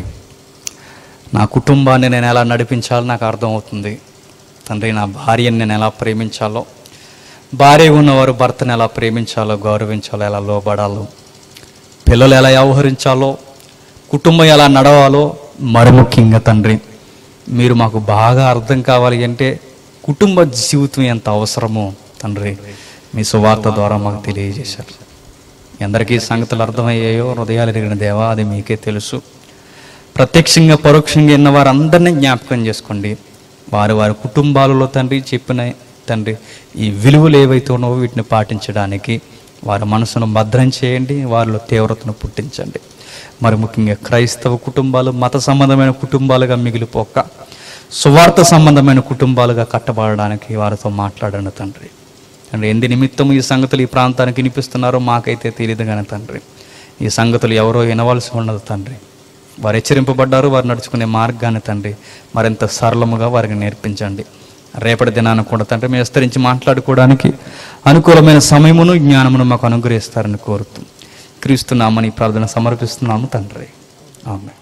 S1: నా కుటుంబాన్ని నేను ఎలా నడిపించాలో నాకు అర్థమవుతుంది తండ్రి. నా భార్యని నేను ఎలా ప్రేమించాలో, భార్య ఉన్నవారు భర్తను ఎలా ప్రేమించాలో, గౌరవించాలో, ఎలా లోబడాలో పిల్లలు ఎలా వ్యవహరించాలో, కుటుంబం ఎలా నడవాలో, మరి ముఖ్యంగా తండ్రి మీరు మాకు బాగా అర్థం కావాలి అంటే కుటుంబ జీవితం ఎంత అవసరమో తండ్రి మీ సువార్త ద్వారా మాకు తెలియజేశారు. ఎందరికీ సంగతులు అర్థమయ్యాయో హృదయాలు ఎరిగిన దేవా, అది మీకే తెలుసు. ప్రత్యక్షంగా పరోక్షంగా ఉన్న వారందరినీ జ్ఞాపకం చేసుకోండి. వారి వారి కుటుంబాలలో తండ్రి చెప్పిన తండ్రి ఈ విలువలు ఏవైతే ఉన్నావో వీటిని పాటించడానికి వారి మనసును భద్రం చేయండి, వారిలో తీవ్రతను పుట్టించండి. మరి ముఖ్యంగా క్రైస్తవ కుటుంబాలు మత సంబంధమైన కుటుంబాలుగా మిగిలిపోక సువార్త సంబంధమైన కుటుంబాలుగా కట్టబడడానికి వారితో మాట్లాడండి తండ్రి. అంటే ఎందు నిమిత్తం ఈ సంగతులు ఈ ప్రాంతానికి వినిపిస్తున్నారో మాకైతే తెలియదు కానీ తండ్రి, ఈ సంగతులు ఎవరో వినవలసి ఉన్నది తండ్రి. వారు హెచ్చరింపబడ్డారు, వారు నడుచుకునే మార్గాన్ని తండ్రి మరింత సరళముగా వారికి నేర్పించండి. రేపటి దినాన్ని కూడా తండ్రి మేము విస్తరించి మాట్లాడుకోవడానికి అనుకూలమైన సమయమును జ్ఞానమును మాకు అనుగ్రహిస్తారని కోరుతూ క్రీస్తు నామని ప్రార్థన సమర్పిస్తున్నాము తండ్రి. ఆమేన్.